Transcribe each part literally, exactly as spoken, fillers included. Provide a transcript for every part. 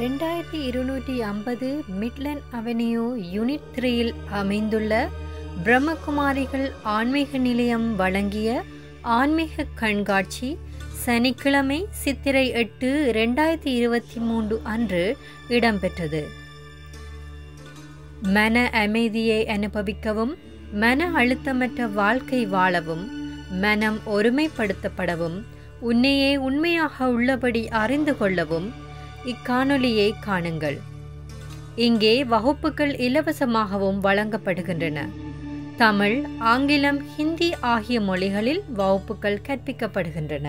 ரெண்டாயிரத்தி இருநூற்றி ஐம்பது மிட்லண்ட் அவென்யூ யூனிட் த்ரீயில் அமைந்துள்ள பிரம்மகுமாரிகள் ஆன்மீக நிலையம் வழங்கிய ஆன்மீக கண்காட்சி சனிக்கிழமை சித்திரை எட்டு ரெண்டாயிரத்தி இருபத்தி மூன்று அன்று இடம்பெற்றது. மன அமைதியை அனுபவிக்கவும், மன அழுத்தமற்ற வாழ்க்கை வாழவும், மனம் ஒருமைப்படுத்தப்படவும், உன்னையே உண்மையாக உள்ளபடி அறிந்து கொள்ளவும் இக்காணொலியை காணுங்கள். இங்கே வகுப்புகள் இலவசமாகவும் வழங்கப்படுகின்றன. தமிழ், ஆங்கிலம், ஹிந்தி ஆகிய மொழிகளில் வகுப்புகள் கற்பிக்கப்படுகின்றன.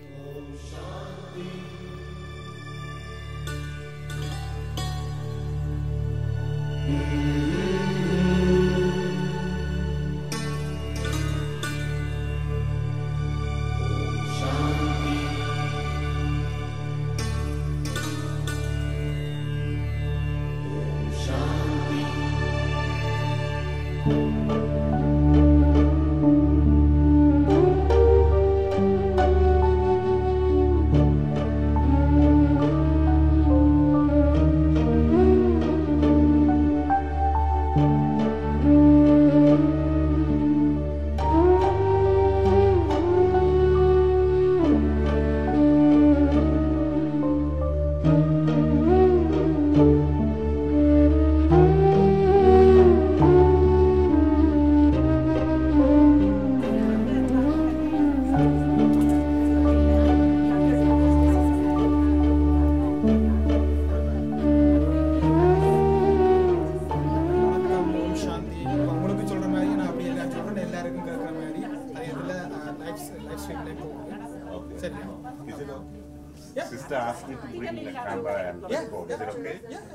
Sister asked me to bring the camera and record. Is it okay?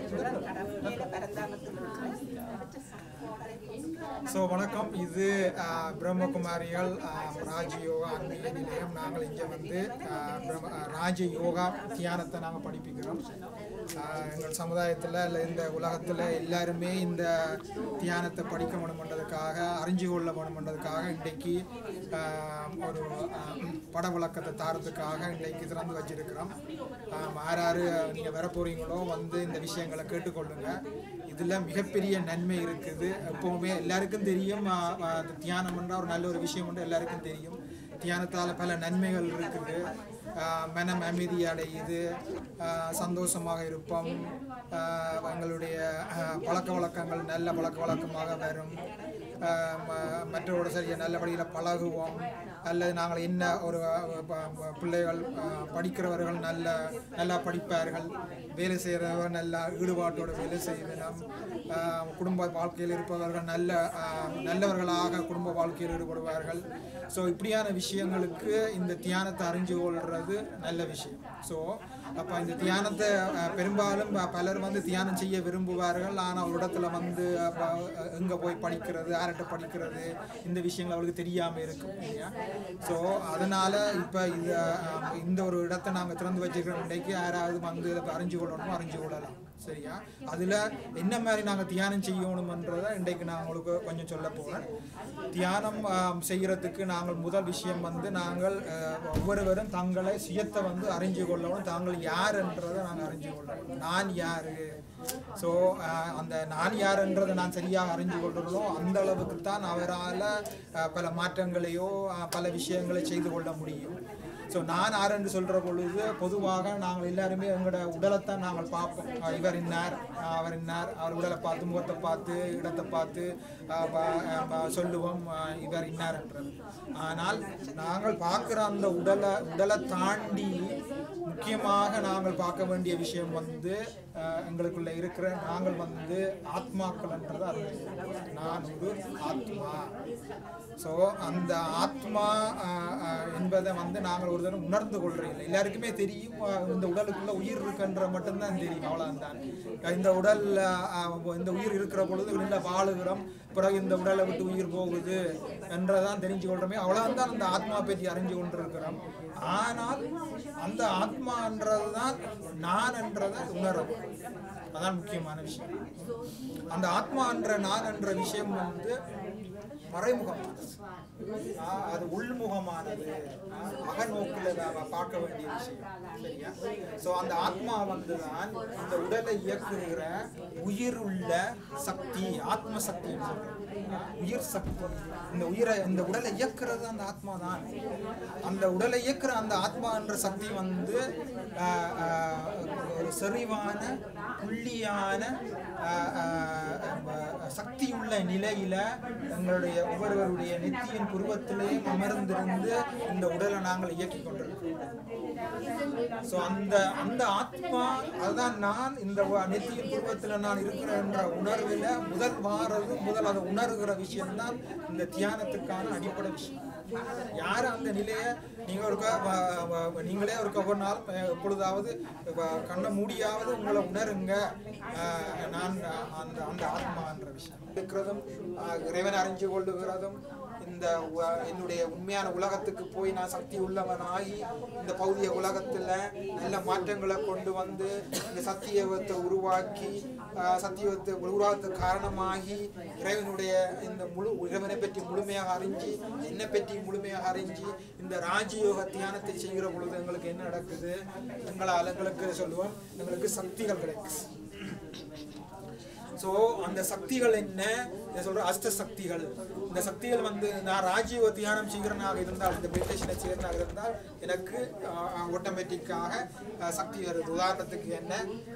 So வணக்கம். இது பிரம்மகுமாரிகள் ராஜயோகா ஆன்மீக நிலையம். நாங்கள் இங்கே வந்து ராஜயோகா தியானத்தை நாங்கள் படிப்பிக்கிறோம். எங்கள் சமுதாயத்தில் இல்லை இந்த உலகத்தில் எல்லாருமே இந்த தியானத்தை படிக்க வேணுமென்றதுக்காக, அறிஞ்சு கொள்ள வேணுமென்றதுக்காக இன்றைக்கு ஒரு பட விளக்கத்தை தாரத்துக்காக இன்றைக்கு திறந்து வச்சிருக்கிறோம். யாராரு நீங்கள் வர போகிறீங்களோ வந்து இந்த விஷயங்களை கேட்டுக்கொள்ளுங்க. இதில் மிகப்பெரிய நன்மை இருக்குது. எப்போவுமே எல்லாருக்கும் தெரியும், தியானம் என்றால் ஒரு நல்ல ஒரு விஷயம் என்று எல்லாருக்கும் தெரியும். தியானத்தால் பல நன்மைகள் இருக்குது. மனம் அமைதி அடையுது, சந்தோஷமாக இருப்போம், எங்களுடைய பழக்க வழக்கங்கள் நல்ல பழக்க வழக்கமாக வரும், மற்றவரோட சரியாக நல்லபடியில் பழகுவோம். அல்லது நாங்கள் என்ன ஒரு பிள்ளைகள் படிக்கிறவர்கள் நல்ல நல்லா படிப்பார்கள், வேலை செய்கிறவர்கள் நல்ல ஈடுபாட்டோடு வேலை செய்யணும், குடும்ப வாழ்க்கையில் இருப்பவர்கள் நல்ல நல்லவர்களாக குடும்ப வாழ்க்கையில் ஈடுபடுவார்கள். ஸோ இப்படியான விஷயங்களுக்கு இந்த தியானத்தை அறிஞ்சு கொள்வது நல்ல விஷயம். ஸோ அப்போ இந்த தியானத்தை பெரும்பாலும் பலர் வந்து தியானம் செய்ய விரும்புவார்கள். ஆனால் ஒரு இடத்துல வந்து எங்கே போய் படிக்கிறது, யார்கிட்ட படிக்கிறது, இந்த விஷயங்கள் அவளுக்கு தெரியாமல் இருக்கும் இல்லையா. ஸோ அதனால் இப்போ இது இந்த ஒரு இடத்தை நாங்கள் திறந்து வச்சுருக்கிற இன்றைக்கு யாராவது வந்து இதை அறிஞ்சு கொள்ளணும், அறிஞ்சு கொள்ளலாம். சரியா? அதில் என்ன மாதிரி நாங்கள் தியானம் செய்யணுமன்றதை இன்றைக்கு நான் உங்களுக்கு கொஞ்சம் சொல்ல போகிறேன். தியானம் செய்கிறதுக்கு நாங்கள் முதல் விஷயம் வந்து நாங்கள் ஒவ்வொருவரும் தங்களை சுயத்தை வந்து அறிஞ்சு கொள்ளணும். தாங்கள் யாருன்றதை நாங்கள் அறிஞ்சு கொள்ளணும். நான் யார், ஸோ அந்த நான் யாருன்றதை நான் சரியாக அறிஞ்சு கொள்கிறோம். அந்த அளவுக்கு தான் அவரால் பல மாற்றங்களையோ பல விஷயங்களை செய்து கொள்ள முடியும். ஸோ நான் யார் என்று சொல்கிற பொழுது பொதுவாக நாங்கள் எல்லாருமே எங்களோட உடலைத்தான் நாங்கள் பார்ப்போம். இவர் இன்னார், அவர் இன்னார், அவர் உடலை பார்த்து, முகத்தை பார்த்து, இடத்தை பார்த்து சொல்லுவோம் இவர் இன்னார்ன்றது. ஆனால் நாங்கள் பார்க்குற அந்த உடலை உடலை தாண்டி முக்கியமாக நாங்கள் பார்க்க வேண்டிய விஷயம் வந்து எங்களுக்குள்ள இருக்கிற நாங்கள் வந்து ஆத்மாக்கள்ன்றது அறிஞ்சு, நான் ஒரு ஆத்மா. ஸோ அந்த ஆத்மா என்பதை வந்து நாங்கள் ஒரு தடவை உணர்ந்து கொள்றீங்க. எல்லாருக்குமே தெரியும் இந்த உடலுக்குள்ள உயிர் இருக்குன்ற மட்டும்தான் தெரியும், அவ்வளோதான். இந்த உடல் இந்த உயிர் இருக்கிற பொழுது உள்ள வாழுகிறோம், பிறகு இந்த உடலை விட்டு உயிர் போகுது என்றதான் தெரிஞ்சு கொள்றோமே, அவ்வளோதான் அந்த ஆத்மா பற்றி அறிஞ்சு கொண்டிருக்கிறோம். ஆனால் அந்த ஆத்மான்றது தான் நான் என்றதை உணரும். அதான் முக்கியமான விஷயம். அந்த ஆத்மா என்ற நான் என்ற விஷயம் வந்து மறைமுகமானது, அது உள்முகமானது, அகநோக்கில் நாம் பார்க்க வேண்டிய விஷயம். சரியா? ஸோ அந்த ஆத்மா வந்து தான் இந்த உடலை இயக்குகிற உயிர் உள்ள சக்தி, ஆத்ம சக்தி, உயிர் சக்தி. இந்த உயிரை இந்த உடலை இயக்குறது அந்த ஆத்மா தான். அந்த உடலை இயக்குற அந்த ஆத்மா என்ற சக்தி வந்து ஒரு செறிவான புள்ளியான சக்தியுள்ள நிலையில எங்களுடைய ஒவ்வொருவருடைய நெத்தியின் புருவத்திலேயும் அமர்ந்திருந்து இந்த உடலை நாங்கள் இயக்கி கொண்டிருக்கிறோம். ஸோ அந்த அந்த ஆத்மா அதுதான் நான் இந்த நெத்தியின் புருவத்தில் நான் இருக்கிறேன் என்ற உணர்வில் முதல் வாரது முதல் அதை உணர்கிற விஷயம்தான் இந்த தியானத்துக்கான அடிப்படை விஷயம். யார் அந்த நிலையை நீங்கள் ஒருக்கா நீங்களே ஒரு ஒவ்வொரு நாள் எப்பொழுதாவது கண்ணை மூடியாவது உங்களை உணருங்க, நான் அந்த அந்த ஆத்மான்ற விஷயம் இருக்கிறதும் இறைவன் அறிஞ்சு கொள்ளுகிறதும் இந்த என்னுடைய உண்மையான உலகத்துக்கு போய் நான் சக்தி உள்ளவனாகி இந்த பௌதிக உலகத்தில் நல்ல மாற்றங்களை கொண்டு வந்து இந்த சத்தியத்தை உருவாக்கி சத்தியத்தை உருவாக்கத்துக்கு காரணமாகி இறைவனுடைய இந்த முழு இறைவனை பற்றி முழுமையாக அறிஞ்சு என்னை பற்றி முழுமையாக அறிஞ்சு இந்த ராஜயோக தியானத்தை செய்கிற பொழுது எங்களுக்கு என்ன நடக்குது? எங்களால் எங்களுக்கு சொல்லுவோம் எங்களுக்கு சக்திகள் கிடைக்குது. ஸோ அந்த சக்திகள் என்ன சொல்ற அஷ்ட சக்திகள். இந்த சக்திகள் வந்து நான் ராஜீவ தியானம் செய்கிறனாக இருந்தால், இந்த மெடிடேஷனை செய்கிறனாக இருந்தால் எனக்கு ஆட்டோமேட்டிக்காக சக்தி வருது. உதாரணத்துக்கு என்ன,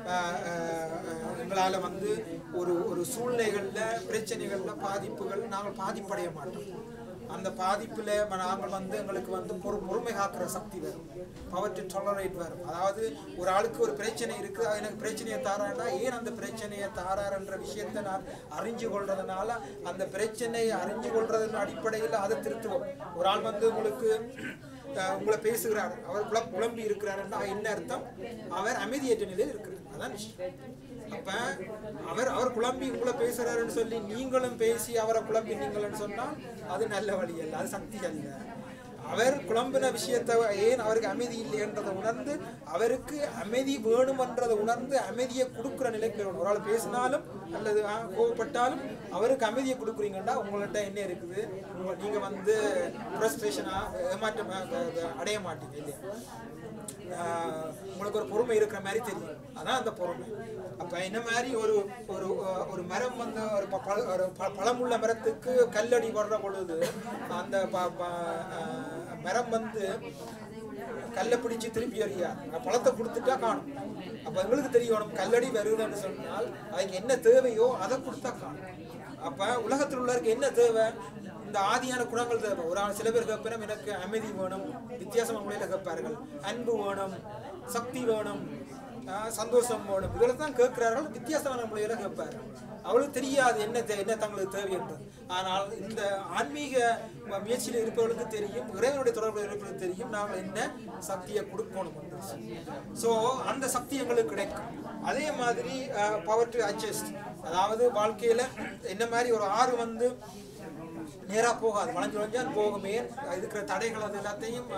எங்களால் வந்து ஒரு ஒரு சூழ்நிலைகளில் பிரச்சனைகளில் பாதிப்புகள் நாங்கள் பாதிப்படைய மாட்டோம். அந்த பாதிப்பில் நாங்கள் வந்து எங்களுக்கு வந்து பொறு பொறுமை காக்கிற சக்தி வரும், பவர் டு டாலரேட் வரும். அதாவது ஒரு ஆளுக்கு ஒரு பிரச்சனை இருக்குது, எனக்கு பிரச்சனையை தாராண்டா ஏன் அந்த பிரச்சனையை தாராருன்ற விஷயத்தை நான் அறிஞ்சு கொள்றதுனால அந்த பிரச்சனையை அறிஞ்சு கொள்றதன் அடிப்படையில் அதை திருத்துவோம். ஒரு ஆள் வந்து உங்களுக்கு உங்களை பேசுகிறார், அவர் குழ குழம்பி இருக்கிறாருன்னா என்ன அர்த்தம்? அவர் அமைதியற்ற நிலையில் இருக்கிறார், அதான் விஷயம். அப்ப அவர் அவர் குழம்பி உங்களை பேசுறாருன்னு சொல்லி நீங்களும் பேசி அவரை குழம்பி நீங்களும் சொன்னால் அது நல்ல வழி அல்ல, அது சக்தி அல்ல. அவர் குழம்பின விஷயத்தை ஏன் அவருக்கு அமைதி இல்லைன்றதை உணர்ந்து அவருக்கு அமைதி வேணுமன்றதை உணர்ந்து அமைதியை கொடுக்குற நிலைக்கு வேணும். ஒரு ஆள் பேசினாலும் அல்லது கோவப்பட்டாலும் அவருக்கு அமைதியை கொடுக்குறீங்கன்னா உங்கள்கிட்ட என்ன இருக்குது? உங்க நீங்க வந்து ஃப்ரஸ்ட்ரேஷனாக ஏமாற்றம் அடைய மாட்டீங்க இல்லையா? உங்களுக்கு ஒரு பொறுமை இருக்கிற மாதிரி தெரியும், அதான் அந்த பொறுமை. அப்ப என்ன மாதிரி ஒரு ஒரு ஒரு மரம் வந்து ஒரு பழமுள்ள மரத்துக்கு கல்லடி வர்ற பொழுது அந்த மரம் வந்து கல்லை பிடிச்சு திருப்பி அறியா பழத்தை கொடுத்துட்டா காணும். அப்ப எங்களுக்கு தெரியணும் கல்லடி வருதுன்னு சொன்னால் அதுக்கு என்ன தேவையோ அதை கொடுத்தா காணும். அப்ப உலகத்தில் உள்ளவருக்கு என்ன தேவை? இந்த ஆதியான குணங்கள் தேவை. ஒரு ஆள் சில பேர் கேட்பேன் எனக்கு அமைதி வேணும், வித்தியாசமான முறையில் கேட்பார்கள். அன்பு வேணும், சக்தி வேணும், சந்தோஷம் வேணும், இதில் தான் கேட்கிறார்கள். வித்தியாசமான முறையில கேட்பார்கள். அவளுக்கு தெரியாது என்ன என்ன தங்களுக்கு தேவை என்றது. ஆனால் இந்த ஆன்மீக முயற்சியில் இருப்பவர்களுக்கு தெரியும், இறைவனுடைய தொடர்பில் இருப்பவர்களுக்கு தெரியும் நாங்கள் என்ன சக்தியை கொடுக்கணும் என்று. ஸோ அந்த சக்தி எங்களுக்கு கிடைக்கும். அதே மாதிரி பவர் டு அட்ஜஸ்ட், அதாவது வாழ்க்கையில என்ன மாதிரி ஒரு ஆறு வந்து நேராக போகாது, வளைஞ்சு வளைஞ்சால் போகுமே, இருக்கிற தடைகள் அது எல்லாத்தையும்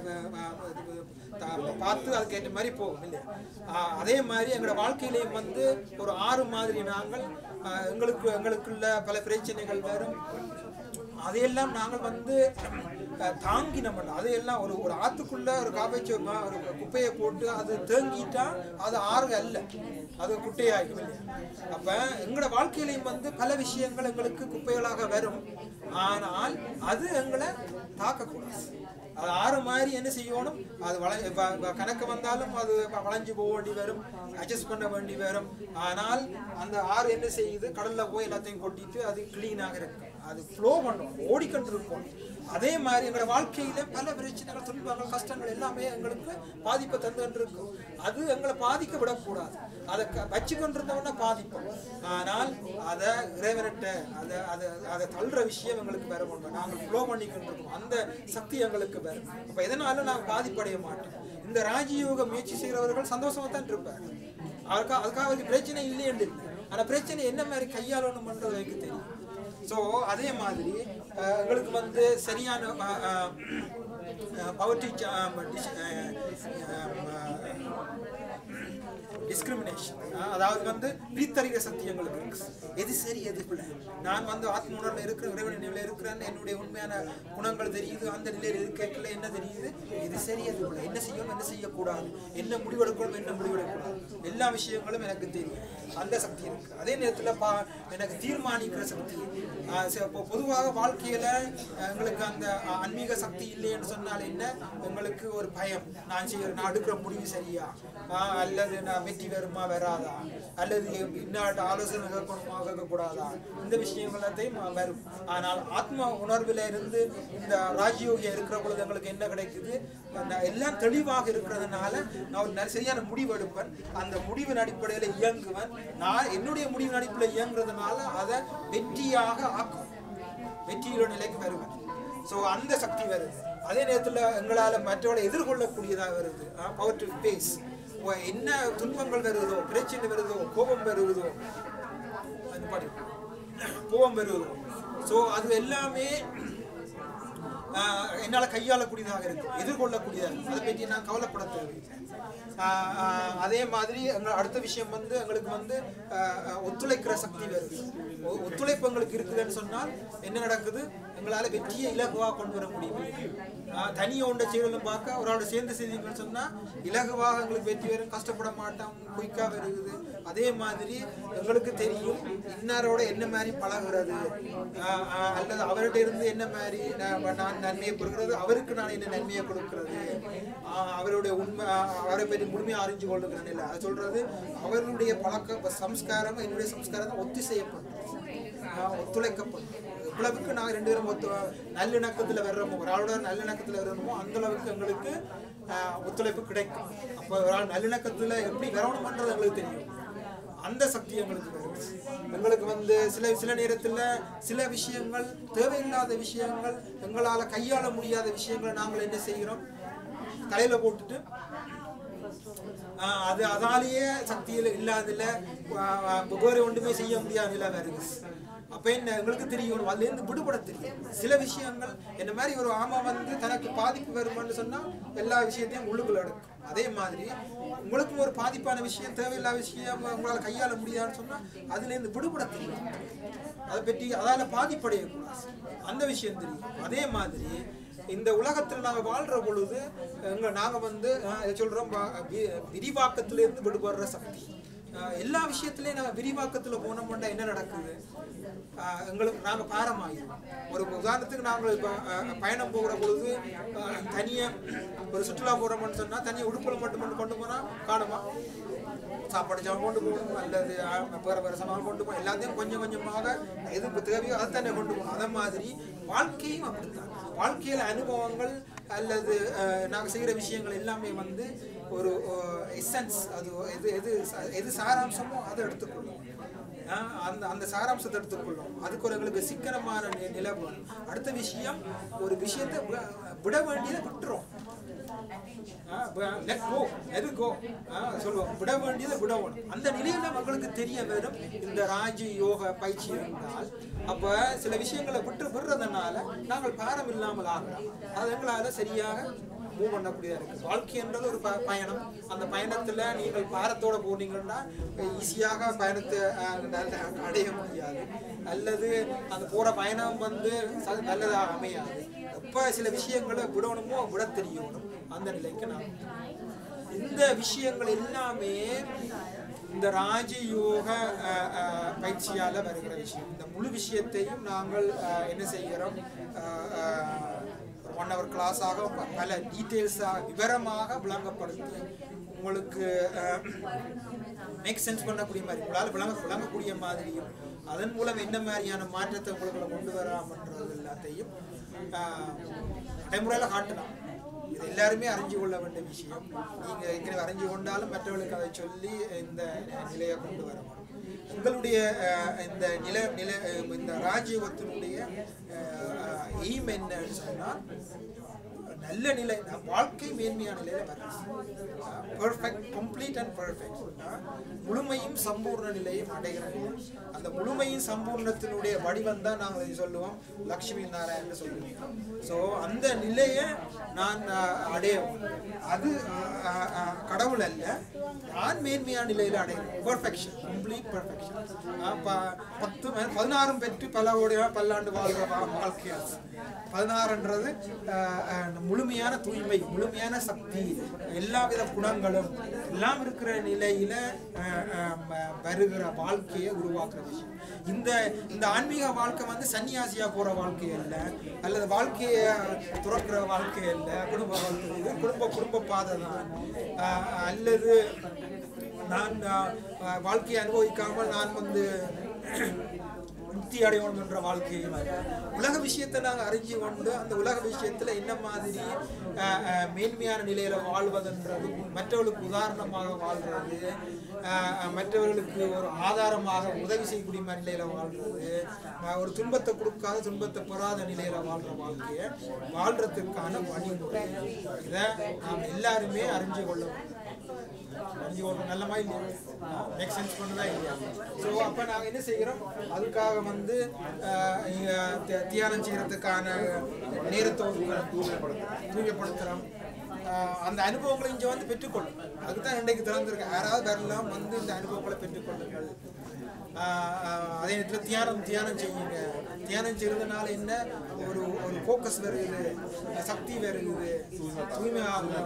பார்த்து அதுக்கேற்ற மாதிரி போகும் இல்லையா? அதே மாதிரி எங்களோட வாழ்க்கையிலையும் வந்து ஒரு ஆறு மாதிரி நாங்கள் எங்களுக்கு எங்களுக்குள்ள பல பிரச்சனைகள் வரும், அதையெல்லாம் நாங்கள் வந்து தாங்கி நம்ம அதையெல்லாம் ஒரு ஒரு ஆற்றுக்குள்ள ஒரு காப்பேச்சு ஒரு குப்பையை போட்டு அது தேங்கிட்டா அது ஆறு அல்ல, அது குட்டையாகும் இல்லையா? அப்ப எங்களோட வாழ்க்கையிலையும் வந்து பல விஷயங்கள் எங்களுக்கு குப்பைகளாக வரும், ஆனால் அது எங்களை தாக்கக்கூடாது. அது ஆறு மாதிரி என்ன செய்யணும்? அது வள கணக்கு வந்தாலும் அது வளைஞ்சு போக வேண்டி வரும், அட்ஜஸ்ட் பண்ண வேண்டி வரும். ஆனால் அந்த ஆறு என்ன செய்யுது? கடல்ல போய் எல்லாத்தையும் கொட்டிட்டு அது கிளீனாக இருக்கும், அது ஃப்ளோ பண்ணும், ஓடிக்கொண்டு இருக்கும். அதே மாதிரி எங்களோட வாழ்க்கையில பல பிரச்சனைகள், துன்பங்கள், கஷ்டங்கள் எல்லாமே எங்களுக்கு பாதிப்பை தந்துகிட்டு இருக்கும். அது எங்களை பாதிக்க விடக்கூடாது, அதை வச்சுக்கொண்டிருந்தவொன்னா பாதிப்போம். ஆனால் அதை இறைவனிட்ட அதை அதை அதை தள்ளுற விஷயம் எங்களுக்கு வேற ஒன்று, நாங்கள் ஃப்ளோ பண்ணிக்கிட்டு இருக்கோம், அந்த சக்தி எங்களுக்கு வேறு. அப்போ எதனாலும் நாங்கள் பாதிப்படைய மாட்டோம். இந்த ராஜயோக முயற்சி செய்கிறவர்கள் சந்தோஷமா தான் இருப்பார், அவருக்கா அதுக்காக அவருக்கு பிரச்சனை இல்லைன்னு இல்லை, ஆனால் பிரச்சனை என்ன மாதிரி கையாளணும்ன்றது எனக்கு தெரியும். ஸோ அதே மாதிரி எங்களுக்கு வந்து சரியான பவர் டிஸ்கிரிமினேஷன், அதாவது வந்து பிரித்தறிகிற சக்தி எங்களுக்கு இருக்கு. எது சரி எது பிள்ளை, நான் வந்து ஆத்ம உணர்வில் இருக்கிற இறைவன் நிலையில் இருக்கிறேன், என்னுடைய உண்மையான குணங்கள் தெரியுது, அந்த நிலையில் இருக்கல என்ன தெரியுது, எது சரி எது பிள்ளை, என்ன செய்யணும் என்ன செய்யக்கூடாது, என்ன முடிவெடுக்கணும் என்ன முடிவெடுக்கக்கூடாது, எல்லா விஷயங்களும் எனக்கு தெரியும். அந்த சக்தி இருக்கு. அதே நேரத்தில் பா எனக்கு தீர்மானிக்கிற சக்தி. இப்போ பொதுவாக வாழ்க்கையில் எங்களுக்கு அந்த ஆன்மீக சக்தி இல்லைன்னு சொன்னால் என்ன, எங்களுக்கு ஒரு பயம், நான் செய்ய நான் எடுக்கிற முடிவு சரியா, அல்லது நான் வெற்றி வருமா வராதா, அல்லது இன்னாட்ட ஆலோசனை கேட்கணுமா கேட்கக்கூடாதா, இந்த விஷயங்களத்தையும் வரும். ஆனால் ஆத்மா உணர்வில் இருந்து இந்த ராஜயோகியா இருக்கிற பொழுது எங்களுக்கு என்ன கிடைக்குது, எல்லாம் தெளிவாக இருக்கிறதுனால நான் ஒரு சரியான முடிவு எடுப்பேன். அந்த முடிவின் அடிப்படையில் இயங்குவேன். நான் என்னுடைய முடிவின் அடிப்படையில் இயங்குறதுனால அதை வெற்றியாக ஆக்கும், வெற்றியோட நிலைக்கு வருவேன். ஸோ அந்த சக்தி வருது. அதே நேரத்தில் எங்களால் மற்றவர்களை எதிர்கொள்ளக்கூடியதாக வருது. பவர் டு ஃபேஸ், என்ன துன்பங்கள் வருதோ, பிரச்சனை வருதோ, கோபம் வருவதோ, கோபம் வருவதோ, ஸோ அது எல்லாமே என்னால் கையாளக்கூடியதாக இருக்கும், எதிர்கொள்ளக்கூடியதாக இருக்கும். அதை பற்றி நான் கவலைப்பட தேவையில்லை. அதே மாதிரி எங்கள் அடுத்த விஷயம் வந்து எங்களுக்கு வந்து ஒத்துழைக்கிற சக்தி வருது. ஒத்துழைப்பு எங்களுக்கு இருக்குதுன்னு சொன்னால் என்ன நடக்குது, எங்களால் வெற்றியை இலகுவாக கொண்டு வர முடியும். தனியை ஒன்றை செய்யணும் பார்க்க ஒரு ஆளோட சேர்ந்து செய்தீங்கன்னு சொன்னால் இலகுவாக எங்களுக்கு வெற்றி வரும், கஷ்டப்பட மாட்டோம், குயிக்காக வருகுது. அதே மாதிரி எங்களுக்கு தெரியும் இன்னாரோட என்ன மாதிரி பழகிறது, அல்லது அவர்கிட்ட இருந்து என்ன மாதிரி நான் நன்மையை கொடுக்கிறது, அவருக்கு நான் என்ன நன்மையை கொடுக்கிறது, அவருடைய உண்மை அவரை பற்றி முழுமையாக அறிஞ்சு கொள்ளுகிறேன் இல்லை. அதை சொல்றது அவர்களுடைய பழக்க சம்ஸ்காரம் என்னுடைய சம்ஸ்காரம் ஒத்தி செய்யப்படும், ஒத்துழைக்கப்படும். இவ்வளவுக்கு நாங்கள் ரெண்டு பேரும் ஒத்து நல்லிணக்கத்தில் வர்றோமோ, ஒரு ஆளோட நல்லிணக்கத்தில் வர்றோமோ அந்த அளவுக்கு எங்களுக்கு ஒத்துழைப்பு கிடைக்கும். அப்போ ஒரு ஆள் நல்லிணக்கத்தில் எப்படி வரணும்ன்றது எங்களுக்கு தெரியும். அந்த சக்தி எங்களுக்கு வரும். எங்களுக்கு வந்து சில சில நேரத்தில் சில விஷயங்கள் தேவையில்லாத விஷயங்கள், எங்களால் கையாள முடியாத விஷயங்களை நாங்கள் என்ன செய்கிறோம், தலையில் போட்டுட்டு அது அதாலேயே சக்தியில் இல்லாதில்ல வேறு ஒன்றுமே செய்ய முடியாதில்ல வருது. அப்போ என்ன எங்களுக்கு தெரியும், அதுலேருந்து விடுபட தெரியும். சில விஷயங்கள் என்ன மாதிரி ஒரு ஆமா வந்து தனக்கு பாதிப்பு வருமானு சொன்னால் எல்லா விஷயத்தையும் உள்ளுக்குள்ள எடுக்கும். அதே மாதிரி உங்களுக்கும் ஒரு பாதிப்பான விஷயம், தேவையில்லாத விஷயம் உங்களால் கையாள முடியாதுன்னு சொன்னால் அதுலேருந்து விடுபட தெரியும். அதை பற்றி அதால் பாதிப்படையக்கூடாது, அந்த விஷயம் தெரியும். அதே மாதிரி இந்த உலகத்தில் நாங்கள் வாழ்கிற பொழுது எங்கள் நாங்கள் வந்து சொல்கிறோம் விரிவாக்கத்திலேருந்து விடுபடுற சக்தி. எல்லா விஷயத்துலையும் நாங்கள் விரிவாக்கத்தில் போனோம்னா என்ன நடக்குது, எங்களுக்கு நாங்கள் பாரமாகிடும். ஒரு உதாரணத்துக்கு நாங்கள் இப்போ பயணம் போகிற பொழுது தனியாக ஒரு சுற்றுலா போகிறோம்னு சொன்னால் தனியாக உடுப்புல மட்டும் மட்டும் கொண்டு போனால் காணுமா, சாப்பாடு சாமான் கொண்டு போகணும், அல்லது வேறு வேறு சமான் கொண்டு போகணும், எல்லாத்தையும் கொஞ்சம் கொஞ்சமாக எது தேவையோ அதை தானே கொண்டு போகணும். அதே மாதிரி வாழ்க்கையும் அப்படித்தான். வாழ்க்கையில் அனுபவங்கள் அல்லது நாங்கள் செய்கிற விஷயங்கள் எல்லாமே வந்து ஒரு எசன்ஸ், அது எது எது எது சாராம்சமோ அதை எடுத்துக்கொள்ளும். அந்த அந்த சாராம்சத்தை எடுத்துக்கொள்ளும். அதுக்கு ஒரு எங்களுக்கு சிக்கனமான நிலை வேணும். அடுத்த விஷயம், ஒரு விஷயத்தை விட வேண்டியதை விட்டுரும், சொல்லுவோம் விட வேண்டியதை விடவும். அந்த நிலையில மக்களுக்கு தெரிய வரும் இந்த ராஜ யோக பயிற்சி இருந்தால். அப்ப சில விஷயங்களை விட்டு விடுறதுனால நாங்கள் பாரம் இல்லாமல் ஆகிறோம். அது எங்களால சரியாக மூவ் பண்ணக்கூடியதாக இருக்குது. வாழ்க்கைன்றது ஒரு ப பயணம். அந்த பயணத்தில் நீங்கள் பாரத்தோடு போனீங்கன்னா ஈஸியாக பயணத்தை அடைய முடியாது, அல்லது அந்த போகிற பயணம் வந்து நல்லதாக அமையாது. எப்போ சில விஷயங்களை விடணுமோ விட தெரியணும். அந்த நிலைக்கு நான் இந்த விஷயங்கள் எல்லாமே இந்த ராஜயோக பயிற்சியால் வருகிற விஷயம். இந்த முழு விஷயத்தையும் நாங்கள் என்ன செய்கிறோம், ஒன் ஹவர் கிளாஸாக பல டீட்டெயில்ஸாக விவரமாக விளங்கப்படுத்தி உங்களுக்கு மேக் சென்ஸ் பண்ணக்கூடிய மாதிரி, உங்களால் விளங்க விளங்கக்கூடிய மாதிரியும், அதன் மூலம் என்ன மாதிரியான மாற்றத்தை உங்களுக்குள்ள கொண்டு வராமன்றது எல்லாத்தையும் நடைமுறையில் காட்டலாம். இது எல்லாருமே அறிஞ்சு கொள்ள வேண்டிய விஷயம். நீங்கள் ஏற்கனவே அறிஞ்சு கொண்டாலும் மற்றவர்களுக்கு அதை சொல்லி இந்த நிலையை கொண்டு வரணும். உங்களுடைய இந்த நில நில இந்த ராஜயோகத்தினுடைய எய்ம் என்னன்னு சொன்னால் நல்ல நிலை வாழ்க்கை மேன்மையான நிலையில வரும். பெர்ஃபெக்ட் கம்ப்ளீட் அண்ட் பெர்ஃபெக்ட் முழுமையும் சம்பூர்ண நிலையும் அடைகிற நிலை. அந்த முழுமையும் சம்பூர்ணத்தினுடைய வடிவம் தான் நாங்கள் சொல்லுவோம் லக்ஷ்மி நாராயணன் சொல்லுவோம். ஸோ அந்த நிலையை நான் அடையவும் அது கடவுள் அல்ல, நான் மேன்மையான நிலையில் அடைகிறேன். Perfection, complete perfection. பத்து பதினாறும் பெற்று பல ஓடியா பல்லாண்டு வாழ்கிற வாழ்க்கையா. பதினாறுன்றது முழுமையான தூய்மை, முழுமையான சக்தி, எல்லா வித குணங்களும் எல்லாம் இருக்கிற நிலையில வருகிற வாழ்க்கையை உருவாக்குற விஷயம். இந்த இந்த ஆன்மீக வாழ்க்கை வந்து சன்னியாசியா போற வாழ்க்கை அல்ல, அல்லது வாழ்க்கையை துறக்கிற வாழ்க்கை அல்ல, குடும்ப வாழ்க்கை. இது குடும்ப குடும்ப பாதை தான். அல்லது நான் வாழ்க்கையை அனுபவிக்காமல் நான் வந்து முக்தி அடையணும் என்ற வாழ்க்கையும் உலக விஷயத்தை நாங்கள் அறிஞ்சு கொண்டு அந்த உலக விஷயத்துல என்ன மாதிரி மேன்மையான நிலையில வாழ்வதுன்றது, மற்றவர்களுக்கு உதாரணமாக வாழ்றது, மற்றவர்களுக்கு ஒரு ஆதாரமாக உதவி செய்யக்கூடிய நிலையில வாழ்றது, ஒரு துன்பத்தை கொடுக்காத துன்பத்தை பெறாத நிலையில வாழ்ற வாழ்க்கையை வாழ்றதுக்கான வழிமுறை. இதை நாம் எல்லாருமே அறிஞ்சு கொள்ளணும். அறிஞ்சு கொள்ளணும் நல்லமா இல்லையா? மேக் சென்ஸ் பண்ணுதா இல்லையா? ஸோ அப்போ நாங்கள் என்ன செய்கிறோம், அதுக்காக வந்து தியானம் செய்யறதுக்கான நேரத்தை தூய்மைப்படுத்துகிறோம். அந்த அனுபவங்களை இங்கே வந்து பெற்றுக்கொள்ளும். அதுதான் இன்றைக்கு திறந்திருக்கேன். யாராவது வரலாம் வந்து இந்த அனுபவங்களை பெற்றுக்கொள்ளுங்கள். அதே நேரத்தில் தியானம் தியானம் செய்யுங்க. தியானம் செய்யறதுனால என்ன, ஒரு ஒரு ஃபோக்கஸ் வருகுது, சக்தி வருகுது, தூய்மையாக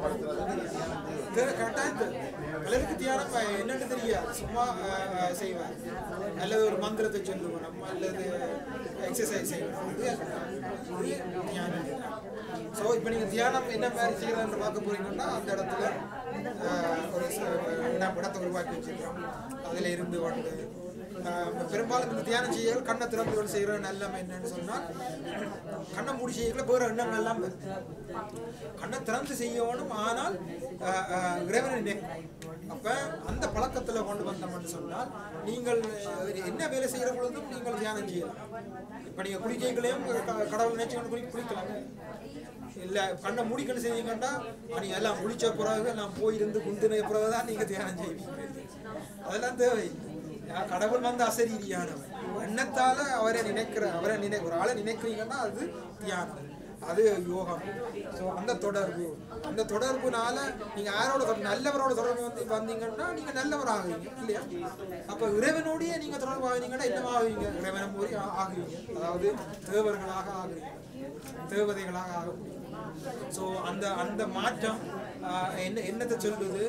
கரெக்டாக. பலருக்கு தியானம் என்னன்னு தெரியாது, சும்மா செய்வார், அல்லது ஒரு மந்திரத்தை சொல்லுவோம் நம்ம, அல்லது எக்ஸசைஸ் செய்வோம். இது தியானம். ஸோ இப்போ நீங்கள் தியானம் என்ன மாதிரி செய்யலான்னு பார்க்க போறீங்கன்னா, அந்த இடத்துல ஒரு இடத்தை உருவாக்கி வச்சுருக்கோம். அதில் இருந்து வந்து பெரும்பாலும் இந்த தியானம் செய்ய கண்ணை திறந்து செய்கிற நல்லமை என்னன்னு சொன்னால், கண்ணை மூடி செய்யல வேறு எண்ணம் எல்லாம் கண்ணை திறந்து செய்யணும். ஆனால் இறைவனை நினைக்கும். அப்போ அந்த பழக்கத்தில் கொண்டு வந்தோம்னு சொன்னால், நீங்கள் என்ன வேலை செய்கிற பொழுதும் நீங்கள் தியானம் செய்யலாம். இப்போ நீங்கள் குளிக்கைகளையும் கடவுள் நினைச்சு குளி குளிக்கலாம் இல்லை, கண்ணை மூடிக்கணும் செய்யுங்கன்னா நீங்கள் எல்லாம் குளிச்ச பிறகு எல்லாம் போயிருந்து குந்தின பிறகு தான் நீங்கள் தியானம் செய்வீங்க. அதெல்லாம் தேவையில்லை. கடவுள் வந்து அசரீரியானவர். எண்ணத்தால அவரை நினைக்கிற அவரை நினை ஒரு ஆளை நினைக்கிறீங்கன்னா அது தியானம், அது யோகம். ஸோ அந்த தொடர்பு, அந்த தொடர்புனால நீங்கள் யாரோட நல்லவரோட தொடர்பு வந்து வந்தீங்கன்னா நீங்கள் நல்லவர் ஆகுவீங்க இல்லையா? அப்போ இறைவனோடையே நீங்கள் தொடர்பு ஆகுவீங்கன்னா என்ன ஆகுவீங்க? இறைவனை போய் ஆகுவீங்க. அதாவது தேவர்களாக ஆகுவீங்க, தேவதைகளாக ஆகும். ஸோ அந்த அந்த மாற்றம் என்ன என்னத்தை சொல்லுது,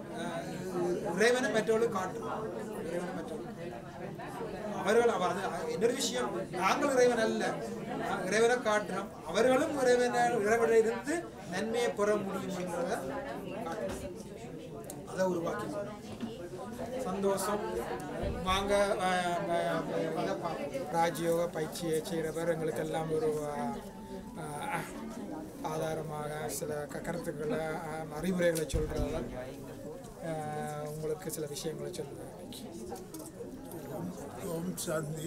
இறைவனை மற்றவர்களுக்கு காட்டும். இறைவனை மற்றவர்கள் அவர்கள் அது இன்னொரு விஷயம், நாங்கள் இறைவன் அல்ல, இறைவனை காட்டுறோம். அவர்களும் இறைவனை இறைவனை இருந்து நன்மையை பெற முடியும் என்றதை அதை உருவாக்கி சந்தோஷம். வாங்க ராஜயோக பயிற்சியை செய்கிறவர் எங்களுக்கெல்லாம் ஒரு ஆதாரமாக சில கருத்துக்களை அறிவுரைகளை சொல்கிறவர் உங்களுக்கு சில விஷயங்களை சொல்லுவேன். ஓம் சாந்தி.